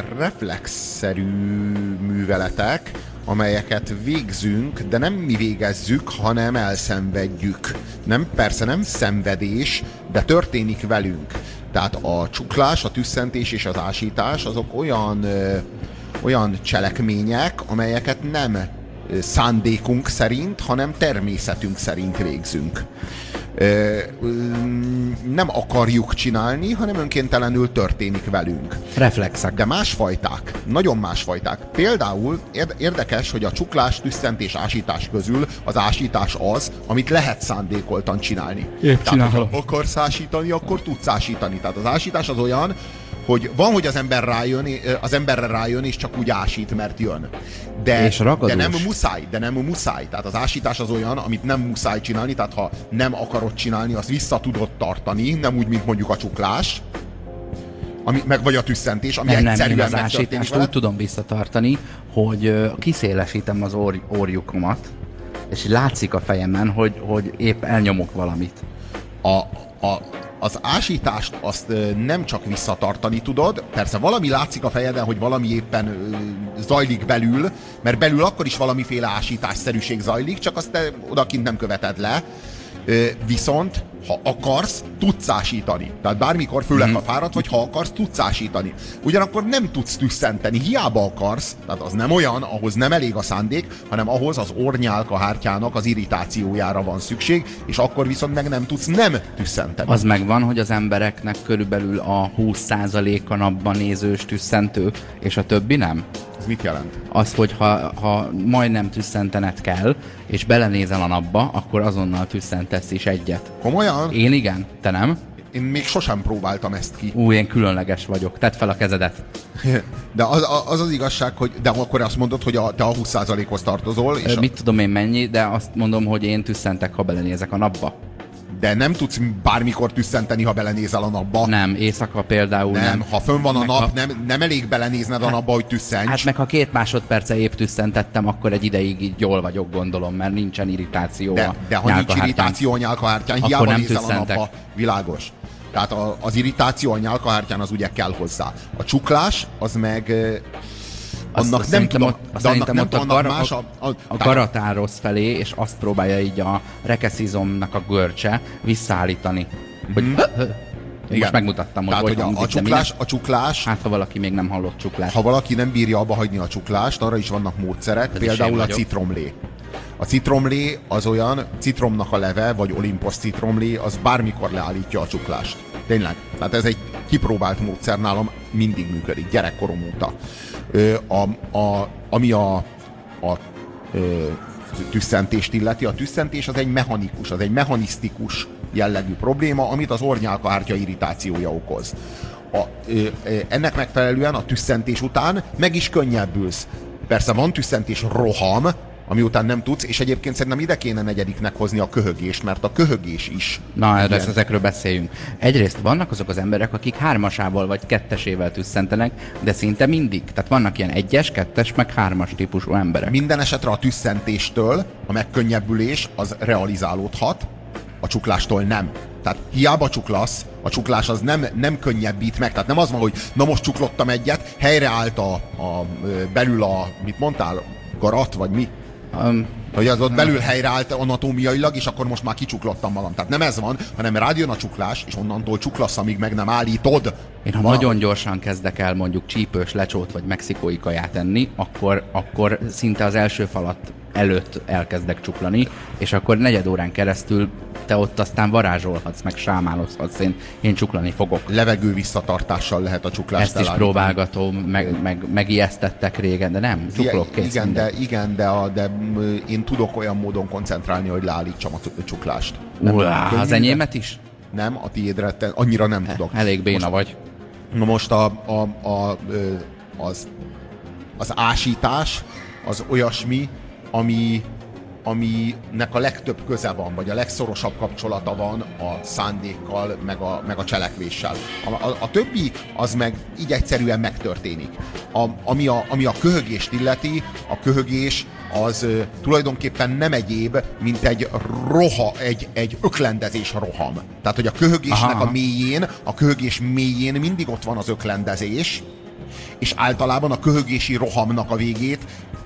reflexzerű műveletek, amelyeket végzünk, de nem mi végezzük, hanem elszenvedjük. Nem, persze nem szenvedés, de történik velünk. Tehát a csuklás, a tüsszentés és az ásítás azok olyan, ö, olyan cselekmények, amelyeket nem szándékunk szerint, hanem természetünk szerint végzünk. Ö, nem akarjuk csinálni, hanem önkéntelenül történik velünk. Reflexek. De másfajták, nagyon másfajták. Például érdekes, hogy a csuklás, tüsszentés, ásítás közül az ásítás az, amit lehet szándékoltan csinálni. Épp Tehát, ha akarsz ásítani, akkor tudsz ásítani. Tehát az ásítás az olyan, hogy van, hogy az ember rájön, az emberre rájön, és csak úgy ásít, mert jön. De, és de nem muszáj, de nem muszáj. Tehát az ásítás az olyan, amit nem muszáj csinálni, tehát ha nem akarod csinálni, azt vissza tudod tartani, nem úgy, mint mondjuk a csuklás, ami, meg vagy a tüsszentés, ami nem, egyszerűen nem, én az ásítást úgy tudom visszatartani, hogy uh, kiszélesítem az orj, orjukomat, és látszik a fejemen, hogy, hogy épp elnyomok valamit. A, a, az ásítást azt nem csak visszatartani tudod, persze valami látszik a fejeden, hogy valami éppen zajlik belül, mert belül akkor is valamiféle ásításszerűség zajlik, csak azt te odakint nem követed le. Viszont, ha akarsz, tudsz ásítani. Tehát bármikor, főleg ha fáradt vagy, ha akarsz, tudsz ásítani. Ugyanakkor nem tudsz tüsszenteni, hiába akarsz, tehát az nem olyan, ahhoz nem elég a szándék, hanem ahhoz az orrnyálkahártyának az irritációjára van szükség, és akkor viszont meg nem tudsz nem tüsszenteni. Az megvan, hogy az embereknek körülbelül a húsz százaléka napban nézős tüsszentő, és a többi nem? Ez mit jelent? Az, hogy ha, ha majdnem tüsszentened kell, és belenézel a napba, akkor azonnal tüsszentesz is egyet. Komolyan? Én igen, te nem? Én még sosem próbáltam ezt ki. Ú, én különleges vagyok. Tedd fel a kezedet. De az az, az igazság, hogy de akkor azt mondod, hogy a, te a húsz százalékhoz tartozol. És Mit a... tudom én mennyi, de azt mondom, hogy én tüsszentek, ha belenézek a napba. De nem tudsz bármikor tüsszenteni, ha belenézel a napba. Nem, éjszaka például nem. Nem, ha fönn van a Meg nap, ha... nem, nem elég belenézned a napba, hogy tüsszents. Hát meg ha két másodperce épp tüsszentettem, akkor egy ideig így jól vagyok, gondolom, mert nincsen irritáció de, a de ha nincs irritáció a nyálkahártyán, hiába nem nézel tüsszentek. a napba. Világos. Tehát a, az irritáció a nyálkahártyán az ugye kell hozzá. A csuklás, az meg... Azt, annak azt nem tudom, ott, azt de annak szerintem nem ott a, tudom, gar, más a, a, a, a garatán rossz felé, és azt próbálja így a rekeszizomnak a görcse visszaállítani. Hogy, Mm-hmm. Igen. Most megmutattam, hogy Tehát, hogy hogy a, hangzik, a, de csuklás, minek- a csuklás, Hát, ha valaki még nem hallott csuklást. ha valaki nem bírja abba hagyni a csuklást, arra is vannak módszerek, Ez is például én a vagyok. citromlé. A citromlé az olyan, citromnak a leve, vagy Olympus citromlé, az bármikor leállítja a csuklást. Tényleg. Tehát ez egy kipróbált módszer, nálam mindig működik, gyerekkorom óta. Ö, a, a, ami a, a ö, tüsszentést illeti, a tüsszentés az egy mechanikus, az egy mechanisztikus jellegű probléma, amit az ornyálkahártya irritációja okoz. A, ö, ö, ennek megfelelően a tüsszentés után meg is könnyebbülsz. Persze van tüsszentés roham, ami után nem tudsz, és egyébként szerintem ide kéne negyediknek hozni a köhögést, mert a köhögés is. Na, erre ilyen. ezekről beszéljünk. Egyrészt vannak azok az emberek, akik hármasával vagy kettesével tüsszentenek, de szinte mindig. Tehát vannak ilyen egyes, kettes, meg hármas típusú emberek. Minden esetre a tüsszentéstől a megkönnyebbülés az realizálódhat, a csuklástól nem. Tehát hiába csuklasz, a csuklás az nem, nem könnyebbít meg. Tehát nem az van, hogy na most csuklottam egyet, helyreállt a, a, belül a, mit mondtál, garat, vagy mi? Um, Hogy az ott belül helyreállt anatómiailag, és akkor most már kicsuklottam magam. Tehát nem ez van, hanem rájön a csuklás, és onnantól csuklasz, amíg meg nem állítod. Én ha Van- nagyon gyorsan kezdek el mondjuk csípős lecsót vagy mexikói kaját enni, akkor, akkor szinte az első falat előtt elkezdek csuklani, és akkor negyed órán keresztül te ott aztán varázsolhatsz, meg sámálozhatsz, én, én csuklani fogok. Levegő visszatartással lehet a csuklást Ezt is elállítani. próbálgatom, meg, meg, megijesztettek régen, de nem, csuklok, kész. Igen, minden. de, igen de, a, de m, én tudok olyan módon koncentrálni, hogy leállítsam a cu- csuklást. Uá, könnyű, az de- enyémet is? Nem, a tiédre te, annyira nem tudok. Elég béna most, vagy. Na most a, a, a, ö, az, az ásítás az olyasmi, ami, aminek a legtöbb köze van, vagy a legszorosabb kapcsolata van a szándékkal, meg a, meg a cselekvéssel. A, a, a többi az meg így egyszerűen megtörténik. A, ami, a, ami a köhögést illeti, a köhögés az ö, tulajdonképpen nem egyéb, mint egy roha, egy, egy öklendezés roham. Tehát, hogy a köhögésnek Aha. a mélyén, a köhögés mélyén mindig ott van az öklendezés, és általában a köhögési rohamnak a végét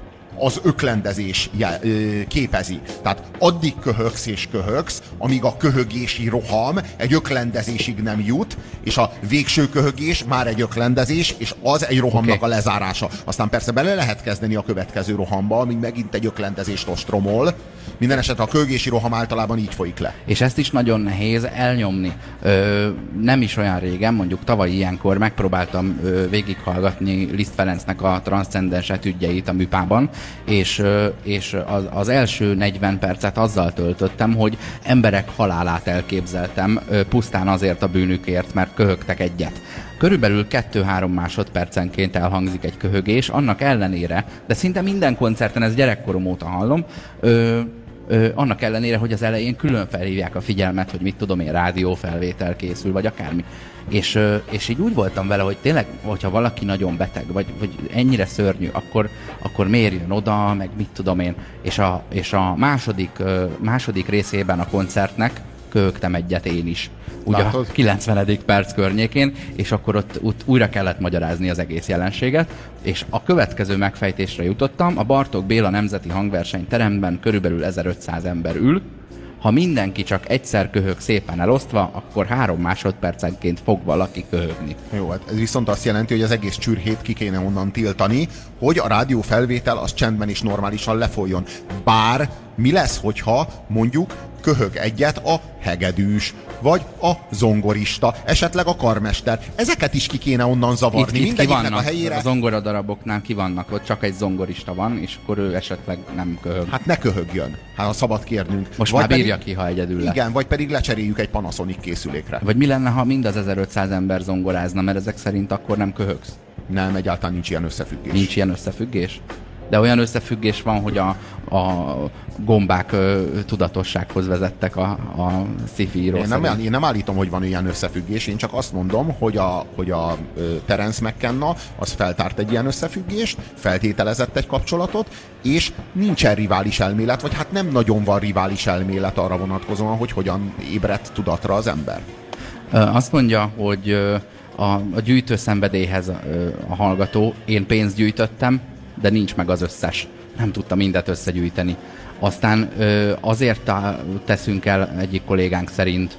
az öklendezés jel, ö, képezi. Tehát addig köhögsz és köhögsz, amíg a köhögési roham egy öklendezésig nem jut, és a végső köhögés már egy öklendezés, és az egy rohamnak Oké. a lezárása. Aztán persze bele lehet kezdeni a következő rohamba, amíg megint egy öklendezést ostromol. Minden esetre a köhögési roham általában így folyik le. És ezt is nagyon nehéz elnyomni. Ö, nem is olyan régen, mondjuk tavaly ilyenkor megpróbáltam ö, végighallgatni Liszt Ferencnek a transzcendens etüdjeit a műpában, és, ö, és az, az első negyven percet azzal töltöttem, hogy emberek halálát elképzeltem ö, pusztán azért a bűnükért, mert köhögtek egyet. Körülbelül kettő-három másodpercenként elhangzik egy köhögés, annak ellenére, de szinte minden koncerten, ez gyerekkorom óta hallom, ö, Ö, annak ellenére, hogy az elején külön felhívják a figyelmet, hogy mit tudom én, rádiófelvétel készül, vagy akármi. És, ö, és így úgy voltam vele, hogy tényleg, hogyha valaki nagyon beteg, vagy, vagy ennyire szörnyű, akkor, akkor miért jön oda, meg mit tudom én. És a, és a második, ö, második részében a koncertnek köhögtem egyet én is. Ugye Látod? a kilencvenedik perc környékén, és akkor ott, ott újra kellett magyarázni az egész jelenséget, és a következő megfejtésre jutottam, a Bartók Béla Nemzeti Hangverseny teremben körülbelül ezerötszáz ember ül, ha mindenki csak egyszer köhög szépen elosztva, akkor három másodpercenként fog valaki köhögni. Jó, hát ez viszont azt jelenti, hogy az egész csürhét ki kéne onnan tiltani, hogy a rádiófelvétel az csendben és normálisan lefolyjon. Bár mi lesz, hogyha mondjuk köhög egyet a hegedűs, vagy a zongorista, esetleg a karmester. Ezeket is ki kéne onnan zavarni. Itt, itt ki Mindegyiknek vannak, a helyére. a zongoradaraboknál ki vannak, ott csak egy zongorista van, és akkor ő esetleg nem köhög. Hát ne köhögjön, hát ha szabad kérnünk. Most Vagy már bírja pedig, ki, ha egyedül lesz. Igen, vagy pedig lecseréljük egy Panasonic készülékre. Vagy mi lenne, ha mind az ezerötszáz ember zongorázna, mert ezek szerint akkor nem köhögsz? Nem, egyáltalán nincs ilyen összefüggés. Nincs ilyen összefüggés? De olyan összefüggés van, hogy a, a gombák ö, tudatossághoz vezettek a, a sci-fi író Én nem, szerint. én nem állítom, hogy van ilyen összefüggés, én csak azt mondom, hogy a, hogy a ö, Terence McKenna az feltárt egy ilyen összefüggést, feltételezett egy kapcsolatot, és nincsen rivális elmélet, vagy hát nem nagyon van rivális elmélet arra vonatkozóan, hogy hogyan ébredt tudatra az ember. Ö, Azt mondja, hogy ö, a, a gyűjtő szenvedélyhez ö, a hallgató, én pénzt gyűjtöttem, de nincs meg az összes. Nem tudta mindet összegyűjteni. Aztán ö, azért tá- teszünk el egyik kollégánk szerint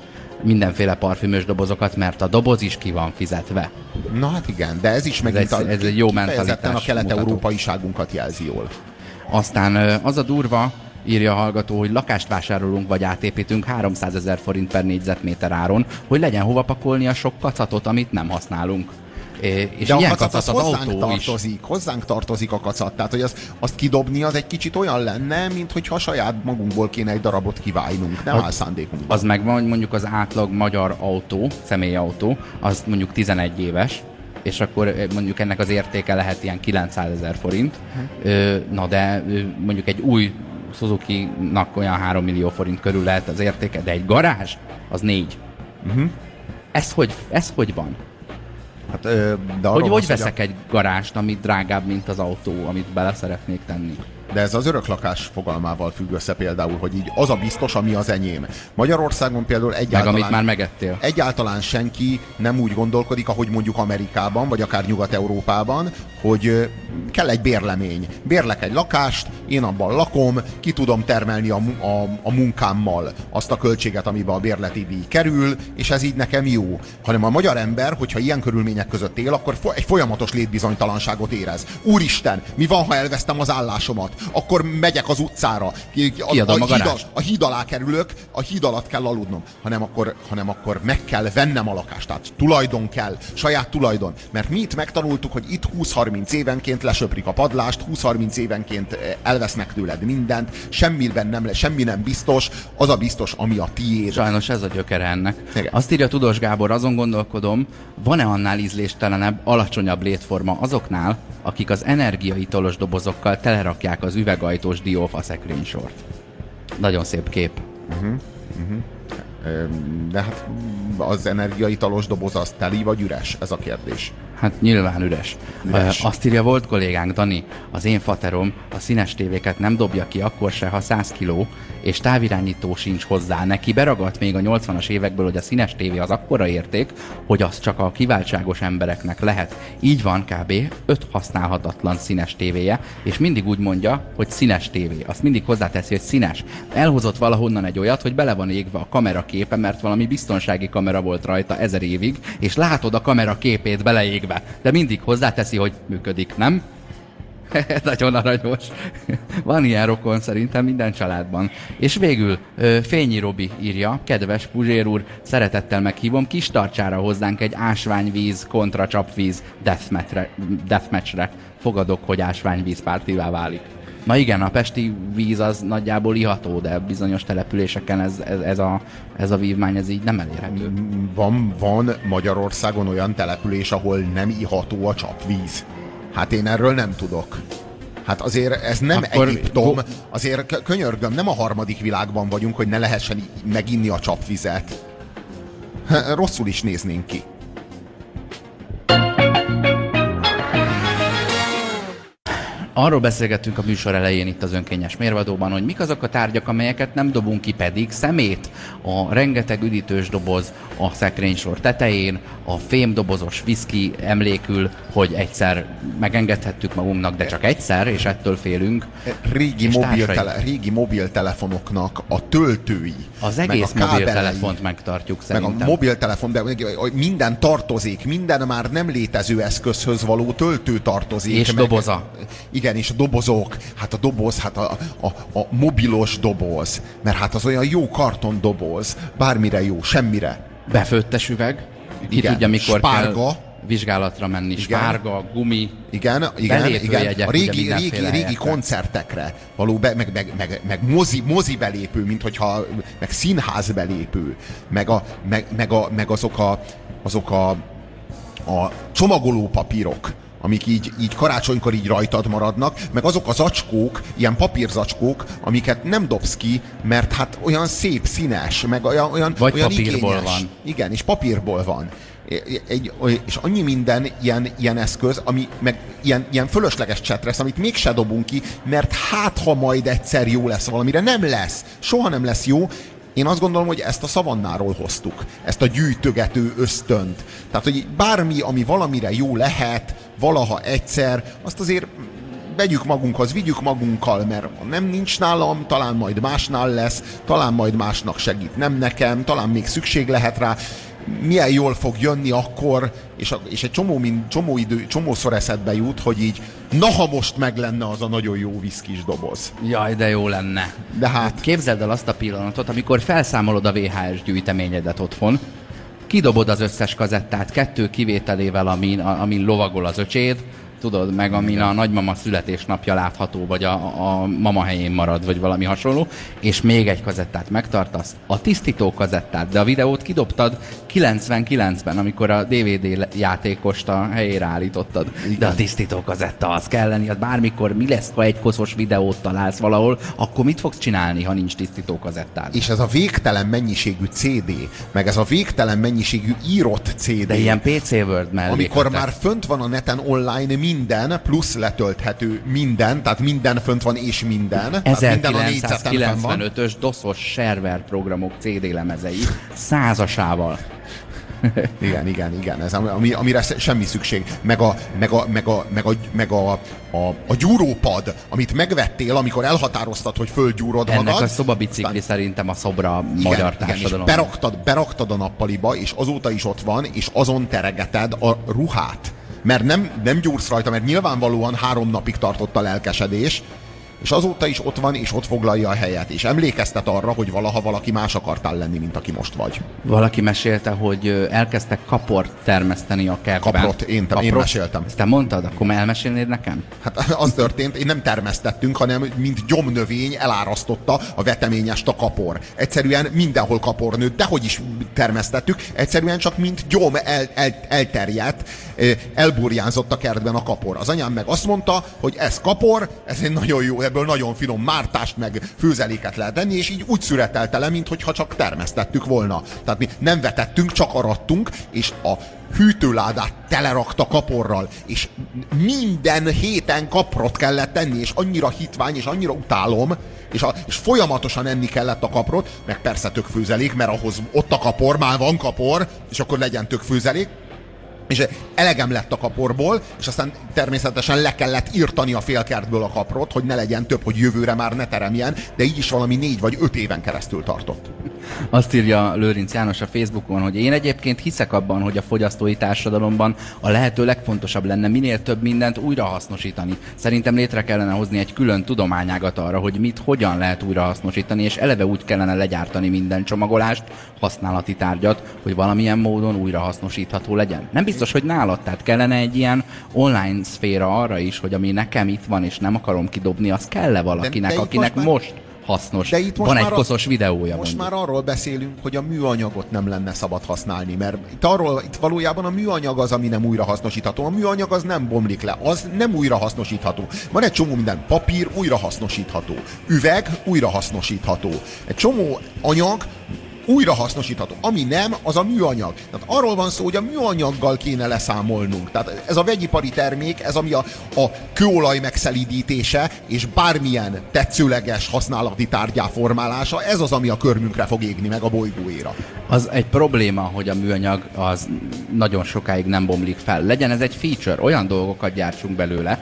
mindenféle parfümös dobozokat, mert a doboz is ki van fizetve. Na hát igen, de ez is megint Ez egy- ez egy jó mentalitás a kelet-európaiságunkat jelzi jól. Aztán ö, az a durva, írja a hallgató, hogy lakást vásárolunk vagy átépítünk háromszázezer forint per négyzetméter áron, hogy legyen hova pakolni a sok kacatot, amit nem használunk. É, és De a ilyen kacat az kacat az hozzánk autó is. tartozik, hozzánk tartozik a kacat. Tehát, hogy az, azt kidobni az egy kicsit olyan lenne, mint hogyha saját magunkból kéne egy darabot kivájnunk. Nem áll szándékunkban. Az megvan, hogy mondjuk az átlag magyar autó, személyautó, az mondjuk tizenegy éves, és akkor ö, mondjuk ennek az értéke lehet ilyen kilencszázezer forint. Ö, na de ö, mondjuk egy új Suzuki-nak olyan három millió forint körül lehet az értéke, de egy garázs az négy. Uh-huh. Ez hogy, ez hogy van? Hát, ö, de arról Hogy, van hogy szó, hogy veszek egy garást, amit drágább, mint az autó, amit bele szeretnék tenni? De ez az öröklakás fogalmával függ össze például, hogy így az a biztos, ami az enyém. Magyarországon például Meg egyáltalán, amit már megettél. egyáltalán senki nem úgy gondolkodik, ahogy mondjuk Amerikában, vagy akár Nyugat-Európában, hogy ö, kell egy bérlemény. Bérlek egy lakást, én abban lakom, ki tudom termelni a, mu- a, a munkámmal azt a költséget, amiben a bérleti díj kerül, és ez így nekem jó. Hanem a magyar ember, hogyha ilyen körülmények között él, akkor fo- egy folyamatos létbizonytalanságot érez. Úristen, mi van, ha elvesztem az állásomat? Akkor megyek az utcára. A, Kiadom a híd, garást. a híd alá kerülök, a híd alatt kell aludnom. Hanem akkor, hanem akkor meg kell vennem a lakást. Tehát tulajdon kell, saját tulajdon. Mert mi itt megtanultuk, hogy itt húsz-harminc évenként lesöprik a padlást, húsz-harminc évenként elvesznek tőled mindent, semmiben nem, semmi nem biztos, az a biztos, ami a tiéd. Sajnos ez a gyökere ennek. Igen. Azt írja Tudós Gábor, azon gondolkodom, van-e annál ízléstelenebb, alacsonyabb létforma azoknál, akik az energiaitalos dobozokkal telerakják az üvegajtós diófa szekrénysort. Nagyon szép kép. De hát az energiaitalos doboz az teli vagy üres? Ez a kérdés. Hát nyilván üres. Üres. Ö, Azt írja volt kollégánk, Dani, az én faterom a színes tévéket nem dobja ki akkor se, ha száz kiló, és távirányító sincs hozzá. Neki beragadt még a nyolcvanas évekből, hogy a színes tévé az akkora érték, hogy az csak a kiváltságos embereknek lehet. Így van kb. öt használhatatlan színes tévéje, és mindig úgy mondja, hogy színes tévé. Azt mindig hozzáteszi, hogy színes. Elhozott valahonnan egy olyat, hogy bele van égve a kamera képe, mert valami biztonsági kamera volt rajta ezer évig, és látod a kamera képét beleégve. De mindig hozzáteszi, hogy működik, nem? Nagyon aranyos. Van ilyen rokon szerintem minden családban. És végül ö, Fényi Robi írja, kedves Puzsér úr, szeretettel meghívom, kis tartsára hozzánk egy ásványvíz kontra csapvíz deathmatchre, deathmatchre. Fogadok, hogy ásványvíz pártivá válik. Na igen, a pesti víz az nagyjából iható, de bizonyos településeken ez, ez, ez, a, ez a vívmány ez így nem elérhető. Van, van Magyarországon olyan település, ahol nem iható a csapvíz. Hát én erről nem tudok. Hát azért ez nem Akkor Egyiptom, go- azért k- könyörgöm, nem a harmadik világban vagyunk, hogy ne lehessen i- meginni a csapvizet. Rosszul is néznénk ki. Arról beszélgettünk a műsor elején itt az önkényes mérvadóban, hogy mik azok a tárgyak, amelyeket nem dobunk ki, pedig szemét, a rengeteg üdítős doboz a szekrénysor tetején, a fémdobozos viszki emlékül, hogy egyszer megengedhettük magunknak, de csak egyszer, és ettől félünk. Régi, És mobiltele, régi mobiltelefonoknak a töltői, Az meg egész a kábelei, mobiltelefont megtartjuk meg szerintem. a mobiltelefon, de minden tartozik, minden már nem létező eszközhöz való töltő tartozik. És meg, doboza. Igen, és a dobozok. Hát a doboz, hát a, a, a mobilos doboz. Mert hát az olyan jó karton doboz. Bármire jó, semmire. Befőttes üveg, ki Igen. tudja, mikor Spárga. kell vizsgálatra menni. Igen. Spárga, gumi, Igen, igen, belépőjegyek, igen. A ugye régi, régi, mindenféle régi helyekre. koncertekre való be, meg, meg, meg, meg mozi, mozi belépő, mint hogyha, meg színház belépő, meg, a, meg, meg, a, meg azok a, azok a, a csomagoló papírok, amik így, így karácsonykor így rajtad maradnak, meg azok a zacskók, ilyen papírzacskók, amiket nem dobsz ki, mert hát olyan szép, színes, meg olyan, olyan, Vagy olyan papírból igényes. van. Igen, és papírból van. Egy, és annyi minden ilyen, ilyen eszköz, ami meg ilyen, ilyen fölösleges csetresz, amit mégse dobunk ki, mert hát ha majd egyszer jó lesz valamire, nem lesz. Soha nem lesz jó. Én azt gondolom, hogy ezt a szavannáról hoztuk. Ezt a gyűjtögető ösztönt. Tehát, hogy bármi, ami valamire jó lehet, valaha egyszer, azt azért vegyük magunkhoz, vigyük magunkkal, mert nem nincs nálam, talán majd másnál lesz, talán majd másnak segít, nem nekem, talán még szükség lehet rá, milyen jól fog jönni akkor, és, a, és egy csomó, mind, csomó idő, csomószor eszedbe jut, hogy így, na ha most meg lenne az a nagyon jó viszkis doboz. Jaj, de jó lenne. De hát... Képzeld el azt a pillanatot, amikor felszámolod a vé há es gyűjteményedet otthon, kidobod az összes kazettát, kettő kivételével, amin, amin lovagol az öcséd, tudod, meg amin a nagymama születésnapja látható, vagy a, a mama helyén marad, vagy valami hasonló, és még egy kazettát megtartasz, a tisztító kazettát, de a videót kidobtad kilencvenkilencben, amikor a dé vé dé játékost a helyére állítottad. Igen. De a tisztító kazetta az kell lenni, az bármikor mi lesz, ha egy koszos videót találsz valahol, akkor mit fogsz csinálni, ha nincs tisztító kazettád? És ez a végtelen mennyiségű cé dé, meg ez a végtelen mennyiségű írott cé dé. De ilyen pé cé Word mellé. Amikor már fönt van a neten online minden, plusz letölthető minden, tehát minden fönt van és minden. ezerkilencszázkilencvenötös doszos server programok cé dé lemezei százasával. Igen, igen, igen, ez ami, amire semmi szükség. Meg a, meg a, meg a, meg a, meg a, a, a gyúrópad, amit megvettél, amikor elhatároztad, hogy földgyúrod magad. Ennek a szobabicikli aztán... szerintem a szobra a igen, magyar igen, társadalom. És beraktad, beraktad a nappaliba, és azóta is ott van, és azon teregeted a ruhát. Mert nem, nem gyúrsz rajta, mert nyilvánvalóan három napig tartott a lelkesedés, és azóta is ott van, és ott foglalja a helyet, és emlékeztet arra, hogy valaha valaki más akartál lenni, mint aki most vagy. Valaki mesélte, hogy elkezdtek kaport termeszteni a kertben. Kaprot, én, Kaprot. én meséltem. Ezt te mondtad? Akkor elmesélnéd nekem? Hát az történt, én nem termesztettünk, hanem mint gyomnövény elárasztotta a veteményest a kapor. Egyszerűen mindenhol kapor nőtt, dehogy is termesztettük, egyszerűen csak mint gyom el, el, elterjedt, elburjánzott a kertben a kapor. Az anyám meg azt mondta, hogy ez kapor, ez egy nagyon jó, ebből nagyon finom mártást meg főzeléket lehet enni, és így úgy szüretelte le, mintha csak termesztettük volna. Tehát mi nem vetettünk, csak arattunk, és a hűtőládát telerakta kaporral, és minden héten kaprot kellett tenni, és annyira hitvány, és annyira utálom, és, a, és folyamatosan enni kellett a kaprot, meg persze tök főzelék, mert ahhoz ott a kapor, már van kapor, és akkor legyen tök főzelék, és elegem lett a kaporból, és aztán természetesen le kellett írtani a félkertből a kaprot, hogy ne legyen több, hogy jövőre már ne teremjen, de így is valami négy vagy öt éven keresztül tartott. Azt írja Lőrinc János a Facebookon, hogy én egyébként hiszek abban, hogy a fogyasztói társadalomban a lehető legfontosabb lenne minél több mindent újrahasznosítani. Szerintem létre kellene hozni egy külön tudományágat arra, hogy mit, hogyan lehet újrahasznosítani, és eleve úgy kellene legyártani minden csomagolást, használati tárgyat, hogy valamilyen módon újrahasznosítható legyen. Nem biztos, hogy nálad, tehát kellene egy ilyen online szféra arra is, hogy ami nekem itt van, és nem akarom kidobni, az kell-e valakinek, de, de akinek most, már... most hasznos. De itt most van egy koszos videója. Most mondjuk. Már arról beszélünk, hogy a műanyagot nem lenne szabad használni, mert itt, arról, itt valójában a műanyag az, ami nem újrahasznosítható. A műanyag az nem bomlik le, az nem újrahasznosítható. Van egy csomó minden, papír újrahasznosítható, üveg újrahasznosítható. Egy csomó anyag újrahasznosítható. Ami nem, az a műanyag. Tehát arról van szó, hogy a műanyaggal kéne leszámolnunk. Tehát ez a vegyipari termék, ez ami a, a kőolaj megszelídítése és bármilyen tetszőleges használati tárgyá formálása, ez az, ami a körmünkre fog égni, meg a bolygóéra. Az egy probléma, hogy a műanyag az nagyon sokáig nem bomlik fel. Legyen ez egy feature, olyan dolgokat gyártsunk belőle,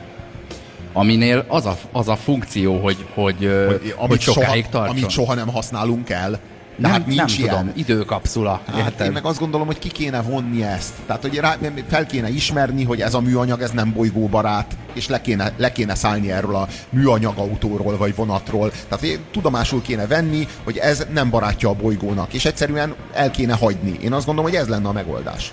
aminél az a, az a funkció, hogy, hogy, hogy, hogy sokáig soha, tartson. Amit soha nem használunk el. Nem, hát nincs nem ilyen. tudom, időkapszula. Hát én meg azt gondolom, hogy ki kéne vonni ezt. Tehát, hogy rá, fel kéne ismerni, hogy ez a műanyag, ez nem bolygóbarát, és le kéne, le kéne szállni erről a műanyagautóról, vagy vonatról. Tehát tudomásul kéne venni, hogy ez nem barátja a bolygónak, és egyszerűen el kéne hagyni. Én azt gondolom, hogy ez lenne a megoldás.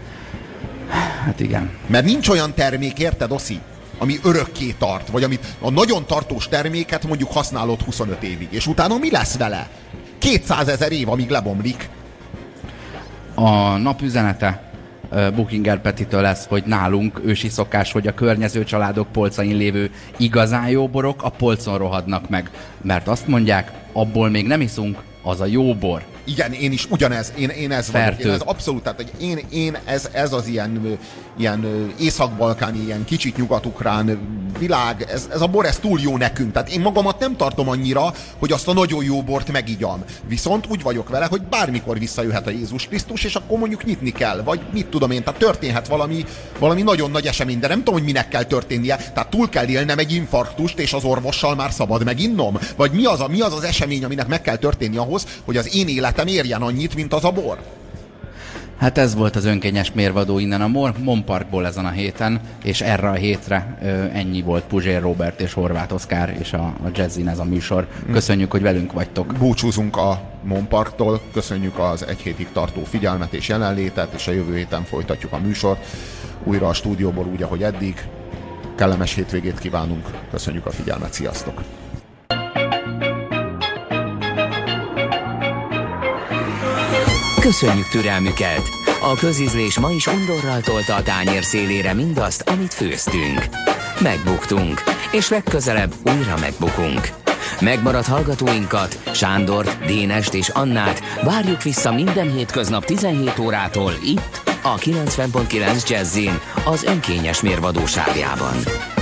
Hát igen. Mert nincs olyan termék, érted, Oszi, ami örökké tart, vagy amit a nagyon tartós terméket mondjuk használod huszonöt évig, és utána mi lesz vele? kétszázezer év, amíg lebomlik. A nap üzenete Buchinger Petitől lesz, hogy nálunk ősi szokás, hogy a környező családok polcain lévő igazán jó borok a polcon rohadnak meg. Mert azt mondják, abból még nem iszunk, az a jó bor. Igen, én is ugyanez, én, én ez vagyok, én ez abszolút, tehát hogy én, én ez, ez az ilyen, ilyen észak-balkáni, ilyen kicsit nyugat-ukrán világ, ez, ez a bor, ez túl jó nekünk. Tehát én magamat nem tartom annyira, hogy azt a nagyon jó bort megigyam. Viszont úgy vagyok vele, hogy bármikor visszajöhet a Jézus Krisztus, és akkor mondjuk nyitni kell, vagy mit tudom én, tehát történhet valami, valami nagyon nagy esemény, de nem tudom, hogy minek kell történnie. Tehát túl kell élnem egy infarktust, és az orvossal már szabad meginnom? Vagy mi az, a, mi az az esemény, aminek meg kell történni ahhoz, hogy az én életem érjen annyit, mint az a bor? Hát ez volt az önkényes mérvadó innen a Mon Parkból ezen a héten, és erre a hétre ö, ennyi volt Puzsér Róbert és Horváth Oszkár és a, a Jazzin ez a műsor. Köszönjük, hogy velünk vagytok. Búcsúzunk a Mon Parktól, köszönjük az egy hétig tartó figyelmet és jelenlétet, és a jövő héten folytatjuk a műsort. Újra a stúdióból úgy, ahogy eddig. Kellemes hétvégét kívánunk, köszönjük a figyelmet, sziasztok! Köszönjük türelmüket! A közízlés ma is undorral tolta a tányér szélére mindazt, amit főztünk. Megbuktunk, és legközelebb újra megbukunk. Megmaradt hallgatóinkat, Sándort, Dénest és Annát várjuk vissza minden hétköznap tizenhét órától itt, a kilencven pont kilenc Jazzin, az önkényes mérvadó sávjában.